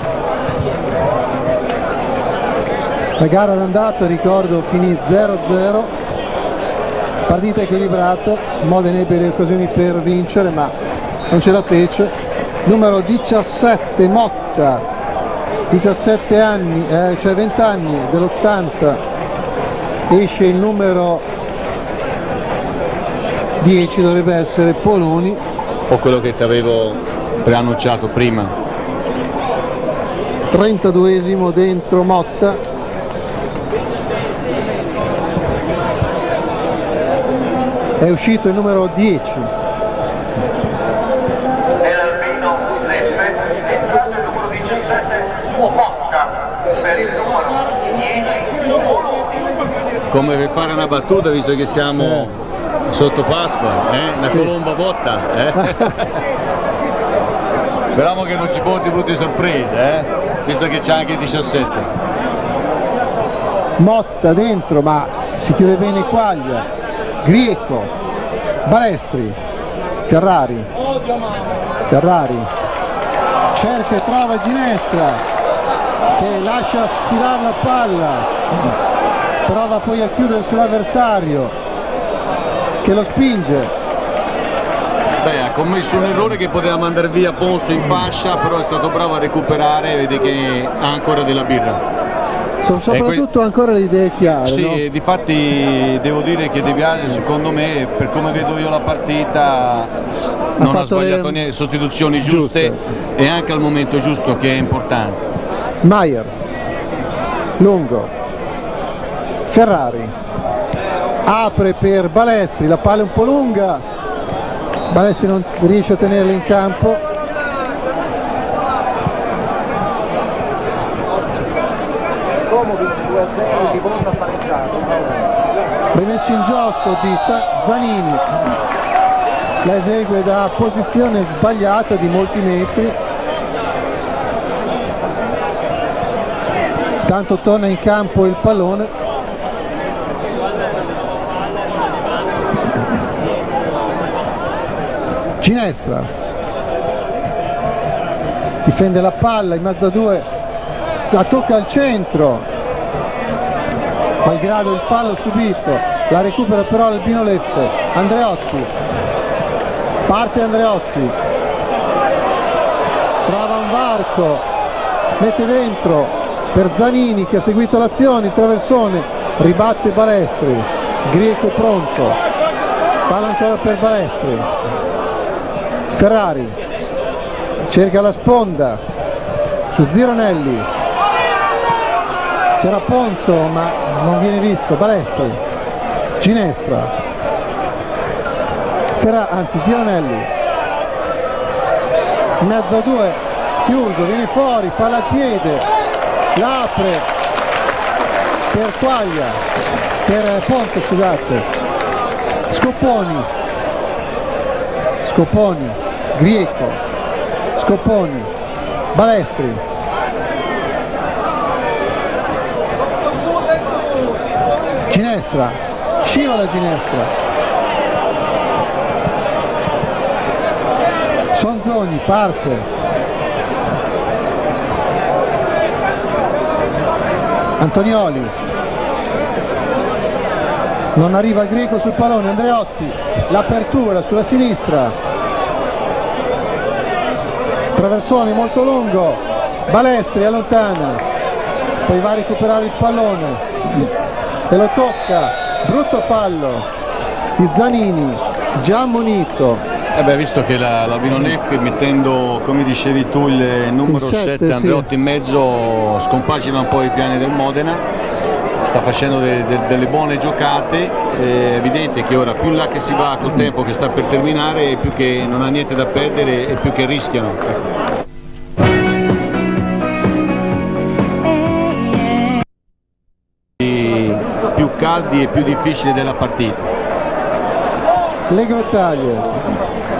La gara d'andata, ricordo, finì 0-0, partita equilibrata, Modena ebbe le occasioni per vincere ma non ce la fece. Numero 17 Motta, 17 anni, cioè 20 anni dell'80, esce il numero 10, dovrebbe essere Poloni, o quello che ti avevo preannunciato prima. 32esimo dentro Motta. È uscito il numero 10. Nell'alpino Udreffe è entrato il numero 17 Motta per il numero 10 Come per fare una battuta, visto che siamo sotto Pasqua, una colomba botta, speriamo che non ci porti brutte sorprese, visto che c'è anche il 17. Motta dentro, ma si chiude bene Quaglia, Grieco, Balestri, Ferrari, cerca e trova Ginestra che lascia sfilare la palla, prova poi a chiudere sull'avversario che lo spinge. Ha commesso un errore che poteva mandare via Ponzo in fascia, però è stato bravo a recuperare, vede che ha ancora della birra. Sono soprattutto ancora le idee chiare. Sì, no? Difatti devo dire che De Biasi, secondo me, per come vedo io la partita, non ha sbagliato niente, sostituzioni giuste e anche al momento giusto, che è importante. Maier, lungo, Ferrari, apre per Balestri, la palla è un po' lunga, Balestri non riesce a tenerla in campo. Rimesso in gioco di Zanini, la esegue da posizione sbagliata di molti metri, tanto torna in campo il pallone. Ginestra difende la palla in mezzo a due, la tocca al centro, malgrado il fallo subito, la recupera però l'Albino Leffe. Andreotti, parte Andreotti, trova un varco, mette dentro per Zanini che ha seguito l'azione, il traversone, ribatte Balestri, Grieco pronto, palla ancora per Balestri, Ferrari cerca la sponda su Zironelli, c'era Ponzo ma non viene visto, Balestri, Ginestra, anzi Zironelli, in mezzo a due, chiuso, viene fuori, palla al piede, l'apre per Quaglia, per Ponzo, scusate, Scoponi, Grieco, Scoponi, Balestri, Ginestra, scivola Ginestra, Sonzoni, parte, Antonioli, non arriva Grieco sul pallone, Andreotti, l'apertura sulla sinistra, traversone molto lungo, Balestri allontana, poi va a recuperare il pallone, e lo tocca, brutto fallo di Zanini, già ammonito. Visto che l'Albino Leffe, mettendo, come dicevi tu, il numero 7 Andreotti sì, in mezzo, scompagina un po' i piani del Modena, sta facendo delle buone giocate. È evidente che ora più là che si va col tempo che sta per terminare, più che non ha niente da perdere e più che rischiano. Più caldi e più difficili della partita. Le grottaglie.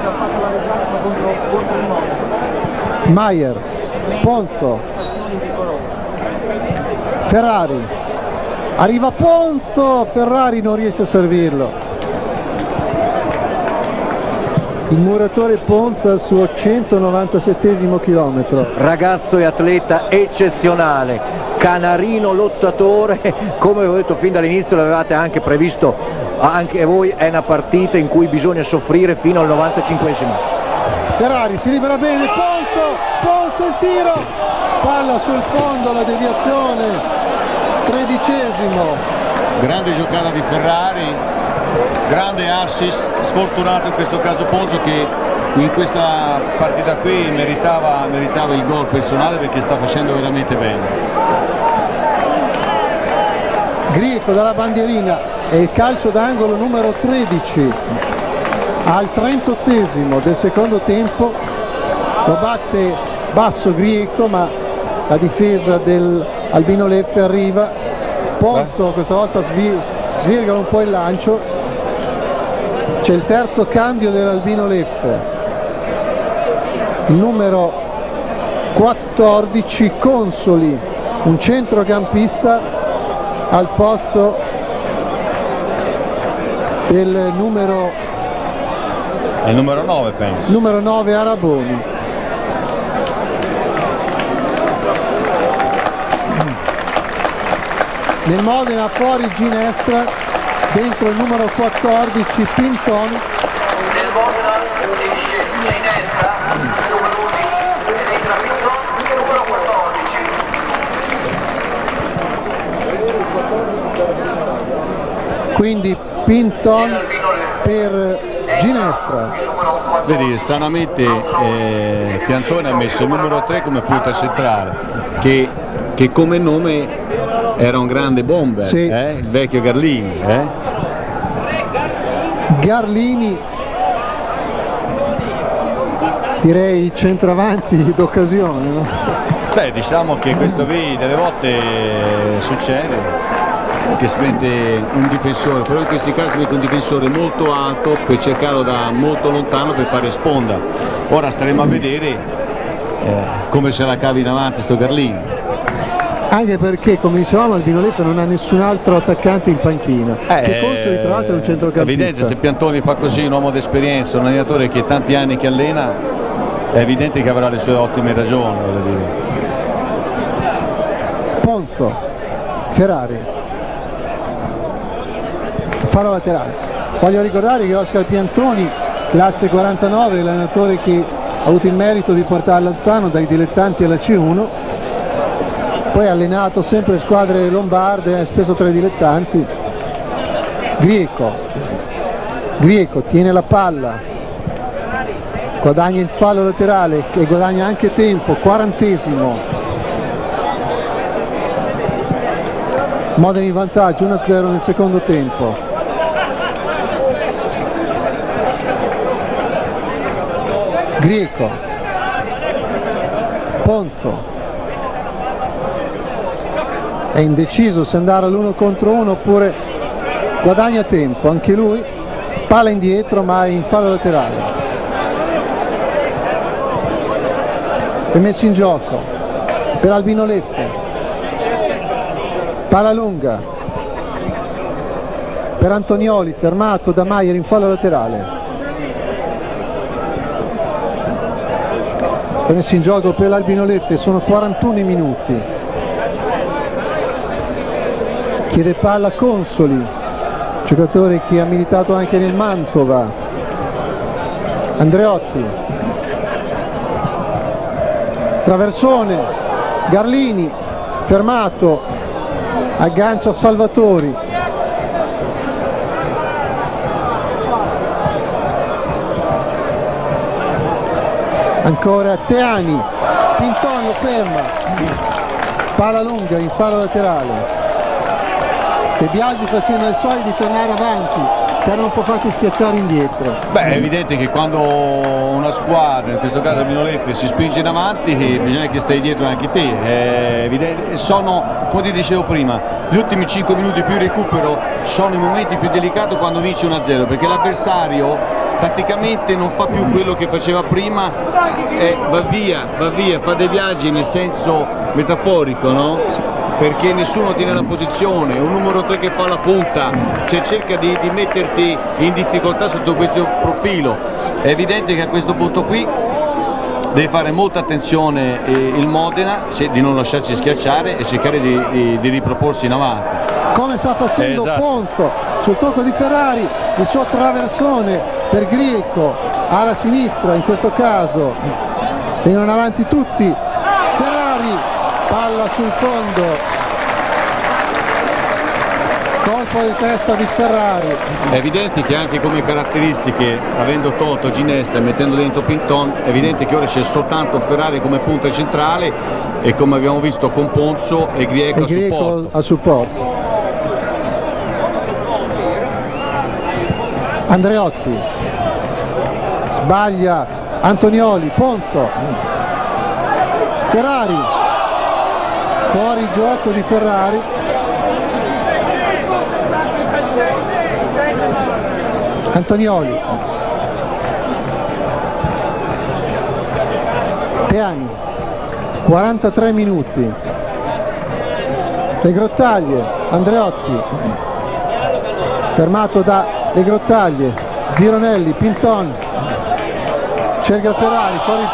Maier, Ponzo, Ferrari, arriva Ponzo, Ferrari non riesce a servirlo. Il muratore Ponzo al suo 197esimo chilometro. Ragazzo e atleta eccezionale, canarino lottatore, come ho detto fin dall'inizio, l'avevate anche previsto anche voi, è una partita in cui bisogna soffrire fino al 95esimo. Ferrari si libera bene, Ponzo il tiro, palla sul fondo, la deviazione, 13esimo. Grande giocata di Ferrari, grande assist, sfortunato in questo caso Ponzo che in questa partita qui meritava il gol personale perché sta facendo veramente bene. Grieco dalla bandierina e il calcio d'angolo numero 13. Al 38esimo del secondo tempo lo batte basso Grieco, ma la difesa dell'Albino Leffe arriva. Ponzo questa volta svirgola un po' il lancio. C'è il terzo cambio dell'Albino Leffe, il numero 14 Consoli, un centrocampista al posto del numero... È il numero 9 penso. Numero 9 Araboni. Nel Modena fuori Ginestra, dentro il numero 14 Pintoni. Nel Modena esce Ginestra, numero 11, ed entra Pintoni, numero 14. Quindi Pintoni per Ginestra. Vedi, stranamente Piantone ha messo il numero 3 come punta centrale, che come nome era un grande bomber, sì. Il vecchio Garlini. Garlini, direi centravanti d'occasione, no? Beh, diciamo che questo qui delle volte succede che si mette un difensore, però in questi casi si mette un difensore molto alto per cercarlo da molto lontano per fare sponda. Ora staremo a vedere come se la cavi in avanti sto Garlini. Anche perché, come dicevamo, Albino Leffe non ha nessun altro attaccante in panchina, che Consoli tra l'altro è un centrocampista. È evidente, se Piantoni fa così, un uomo d'esperienza, un allenatore che tanti anni che allena, è evidente che avrà le sue ottime ragioni, voglio dire. Ponzo, Ferrari, fallo laterale. Voglio ricordare che Oscar Piantoni, classe 49, l'allenatore che ha avuto il merito di portare Lanzano dai dilettanti alla C1, poi ha allenato sempre squadre lombarde, spesso tra i dilettanti. Grieco tiene la palla, guadagna il fallo laterale e guadagna anche tempo, 40esimo. Modena in vantaggio, 1-0 nel secondo tempo. Grieco, Ponzo, è indeciso se andare all'1 contro 1 oppure guadagna tempo, anche lui, palla indietro ma è in fallo laterale. È messo in gioco per Albino Leffe, palla lunga per Antonioli, fermato da Maier in fallo laterale. È messo in gioco per l'Albino Leffe, sono 41 minuti. Chiede palla Consoli, giocatore che ha militato anche nel Mantova. Andreotti, traversone, Garlini, fermato, aggancia Salvatori, ancora Teani, Pinton lo ferma, palla lunga in fallo laterale. De Biasi fa segno ai suoi di tornare avanti, si erano un po' fatti schiacciare indietro. Beh, è evidente che quando una squadra, in questo caso il Minoletto, si spinge in avanti bisogna che stai dietro anche te. È evidente. Sono, come ti dicevo prima, gli ultimi 5 minuti più recupero sono i momenti più delicati quando vinci 1-0, perché l'avversario praticamente non fa più quello che faceva prima, va via, fa dei viaggi nel senso metaforico, no? Perché nessuno tiene la posizione, un numero 3 che fa la punta, cioè cerca di metterti in difficoltà sotto questo profilo. È evidente che a questo punto qui deve fare molta attenzione il Modena, di non lasciarsi schiacciare e cercare di riproporsi in avanti. Come sta facendo esatto. Ponzo sul tocco di Ferrari, il suo traversone per Grieco alla sinistra in questo caso, vengono avanti tutti, Ferrari, palla sul fondo, colpo di testa di Ferrari. È evidente che anche come caratteristiche, avendo tolto Ginesta e mettendo dentro Pinton, è evidente che ora c'è soltanto Ferrari come punta centrale e come abbiamo visto con Ponzo e Grieco a supporto. Andreotti sbaglia, Antonioli, Ponzo, Ferrari, fuori gioco di Ferrari, Antonioli, Teani, 43 minuti, Le Grottaglie, Andreotti, fermato da Le Grottaglie, Zironelli, Pinton, cerca Ferrari, fuori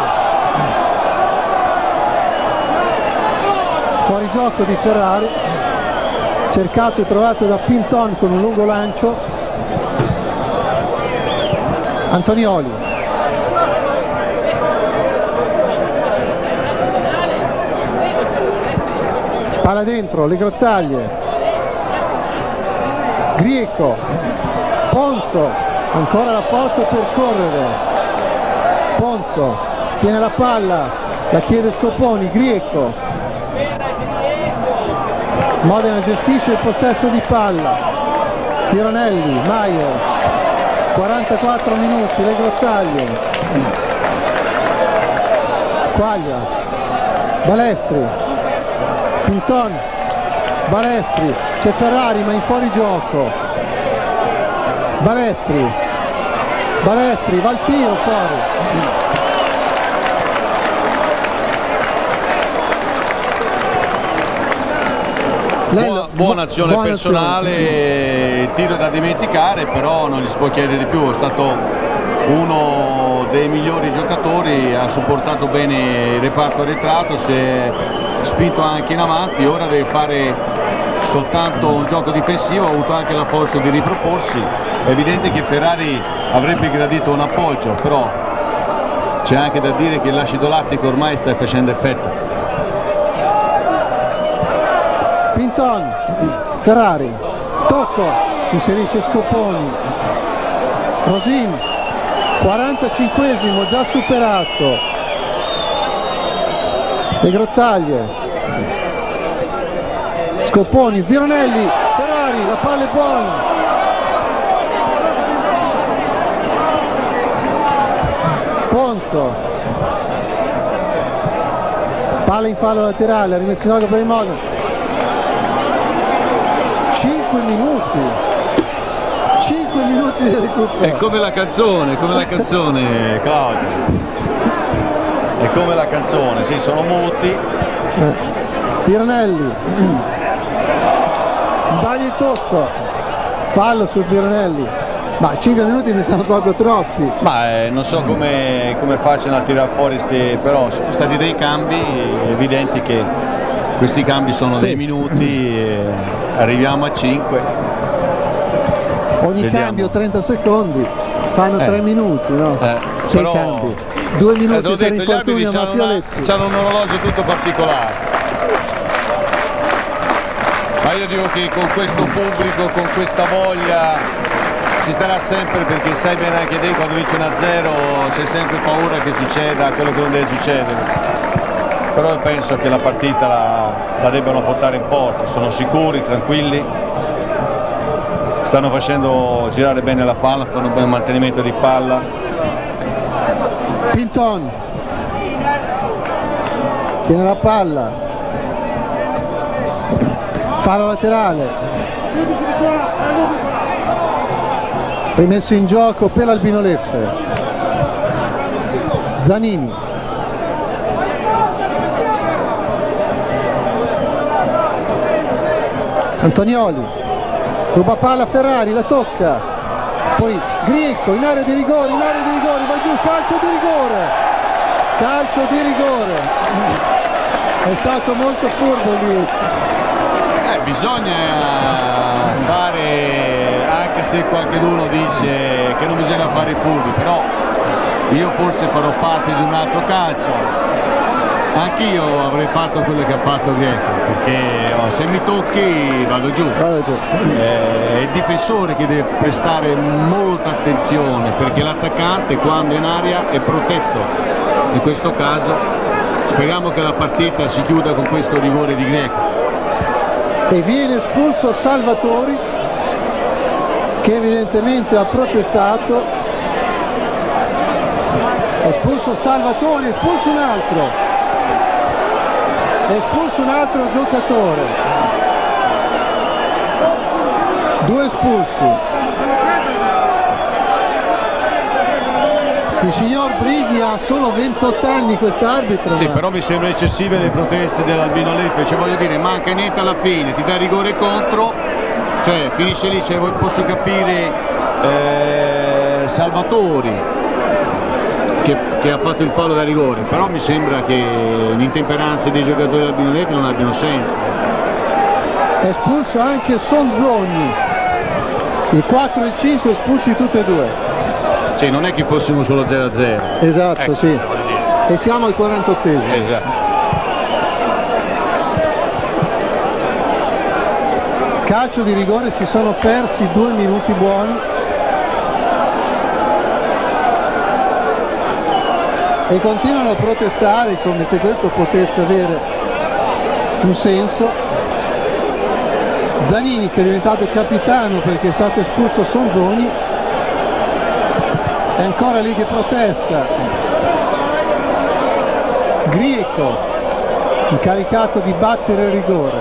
gioco di Ferrari, cercato e trovato da Pinton con un lungo lancio, Antonioli, palla dentro, Le Grottaglie, Grieco, Ponzo, ancora la porta per correre, Ponzo tiene la palla, la chiede Scoponi, Grieco, Modena gestisce il possesso di palla, Zironelli, Maier, 44 minuti, Le Grottaglie, Quaglia, Balestri, Pinton, Balestri, c'è Ferrari ma in fuorigioco, Balestri, va al tiro fuori. Buona azione personale, il tiro da dimenticare, però non gli si può chiedere di più, è stato uno dei migliori giocatori, ha supportato bene il reparto arretrato, si è spinto anche in avanti, ora deve fare soltanto un gioco difensivo, ha avuto anche la forza di riproporsi. È evidente che Ferrari avrebbe gradito un appoggio, però c'è anche da dire che l'acido lattico ormai sta facendo effetto. Pinton, Ferrari, tocco, si inserisce Scoponi, Rosin, 45esimo già superato, Le Grottaglie, Scoponi, Zironelli, Ferrari, la palla è buona, Ponzo, palla in fallo laterale, rimesso in gioco per il Modena. 5 minuti di recupero. È come la canzone, Claudio. È come la canzone, sì, sono molti. Zironelli, sbaglia il tocco, fallo su Zironelli. Ma 5 minuti mi sono proprio troppi. Ma non so come facciano a tirare fuori però sono stati dei cambi evidenti che questi cambi sono dei minuti e arriviamo a 5. Ogni Vediamo. Cambio 30 secondi, fanno 3 minuti, no? 6 però, cambi. 2 minuti per infortunio Maffioletti. Hanno un orologio tutto particolare. Ma io dico che con questo pubblico, con questa voglia, ci starà sempre, perché sai bene anche te, quando vince 1-0 c'è sempre paura che succeda quello che non deve succedere. Però penso che la partita la debbano portare in porta, sono sicuri, tranquilli, stanno facendo girare bene la palla, fanno un bel mantenimento di palla. Pinton tiene la palla, fallo laterale, rimesso in gioco per l'Albino Leffe. Zanini, Antonioli, ruba palla a Ferrari, la tocca, poi Grieco in area di rigore, va giù, calcio di rigore, è stato molto furbo Grieco. Bisogna fare, anche se qualcuno dice che non bisogna fare i furbi, però io forse farò parte di un altro calcio. Anch'io avrei fatto quello che ha fatto Grieco, perché se mi tocchi vado giù. È il difensore che deve prestare molta attenzione, perché l'attaccante quando è in aria è protetto. In questo caso speriamo che la partita si chiuda con questo rigore di Grieco. E viene espulso Salvatori, che evidentemente ha protestato. Espulso Salvatori, espulso un altro giocatore, 2 espulsi. Il signor Brighi ha solo 28 anni, quest'arbitro. Sì, però mi sembra eccessive le proteste dell'Albino Leffe, cioè voglio dire, manca niente alla fine, ti dà rigore contro, cioè finisce lì, cioè, posso capire Salvatori che ha fatto il fallo da rigore, però mi sembra che le intemperanze dei giocatori dell'Albino Leffe non abbiano senso. È espulso anche Sonzogni, il 4 e il 5 espulsi tutti e due. Sì, non è che fossimo solo 0-0. Esatto, ecco, sì. E siamo al 48esimo. Esatto. Calcio di rigore, si sono persi 2 minuti buoni. E continuano a protestare come se questo potesse avere un senso. Zanini, che è diventato capitano perché è stato espulso Sonzogni, è ancora lì che protesta. Grieco, incaricato di battere il rigore.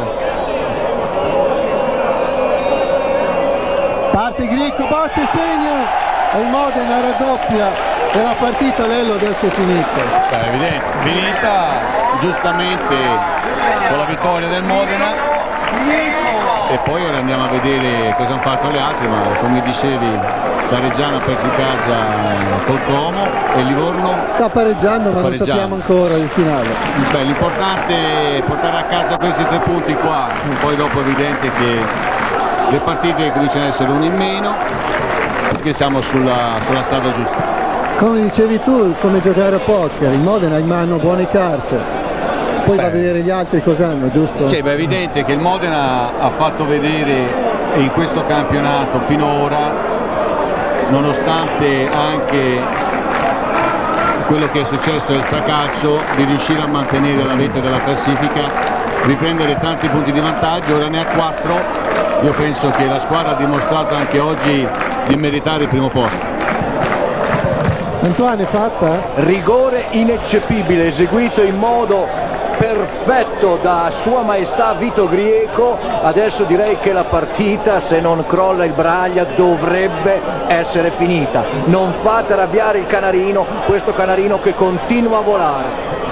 Parte Grieco, batte, segna, e il Modena raddoppia. E la partita, Lello, adesso è finita. È evidente, finita giustamente con la vittoria del Modena, e poi ora andiamo a vedere cosa hanno fatto le altre, ma come dicevi la Reggiana ha perso in casa col Como e Livorno sta pareggiando, ma non sappiamo ancora il finale. L'importante è portare a casa questi 3 punti qua, poi dopo è evidente che le partite cominciano ad essere una in meno, perché siamo sulla strada giusta. Come dicevi tu, come giocare a poker, il Modena ha in mano buone carte, poi va a vedere gli altri cosa hanno, giusto? Sì, è evidente che il Modena ha fatto vedere in questo campionato finora, nonostante anche quello che è successo al Stracaccio, di riuscire a mantenere la vetta della classifica, riprendere tanti punti di vantaggio, ora ne ha 4, io penso che la squadra ha dimostrato anche oggi di meritare il primo posto. Antoine, è fatta? Rigore ineccepibile, eseguito in modo perfetto da Sua Maestà Vito Grieco. Adesso direi che la partita, se non crolla il Braglia, dovrebbe essere finita. Non fate arrabbiare il Canarino, questo Canarino che continua a volare.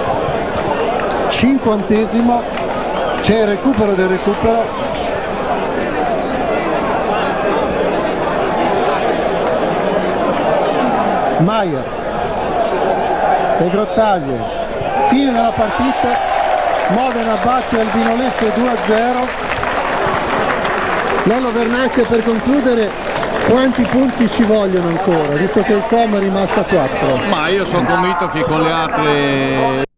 50esimo, c'è il recupero del recupero. Maier e Grottaglie, fine della partita, Modena batte Albino Leffe 2-0. Lello Vernacchia, per concludere, quanti punti ci vogliono ancora, visto che il Como è rimasto a 4? Ma io sono convinto che con le altre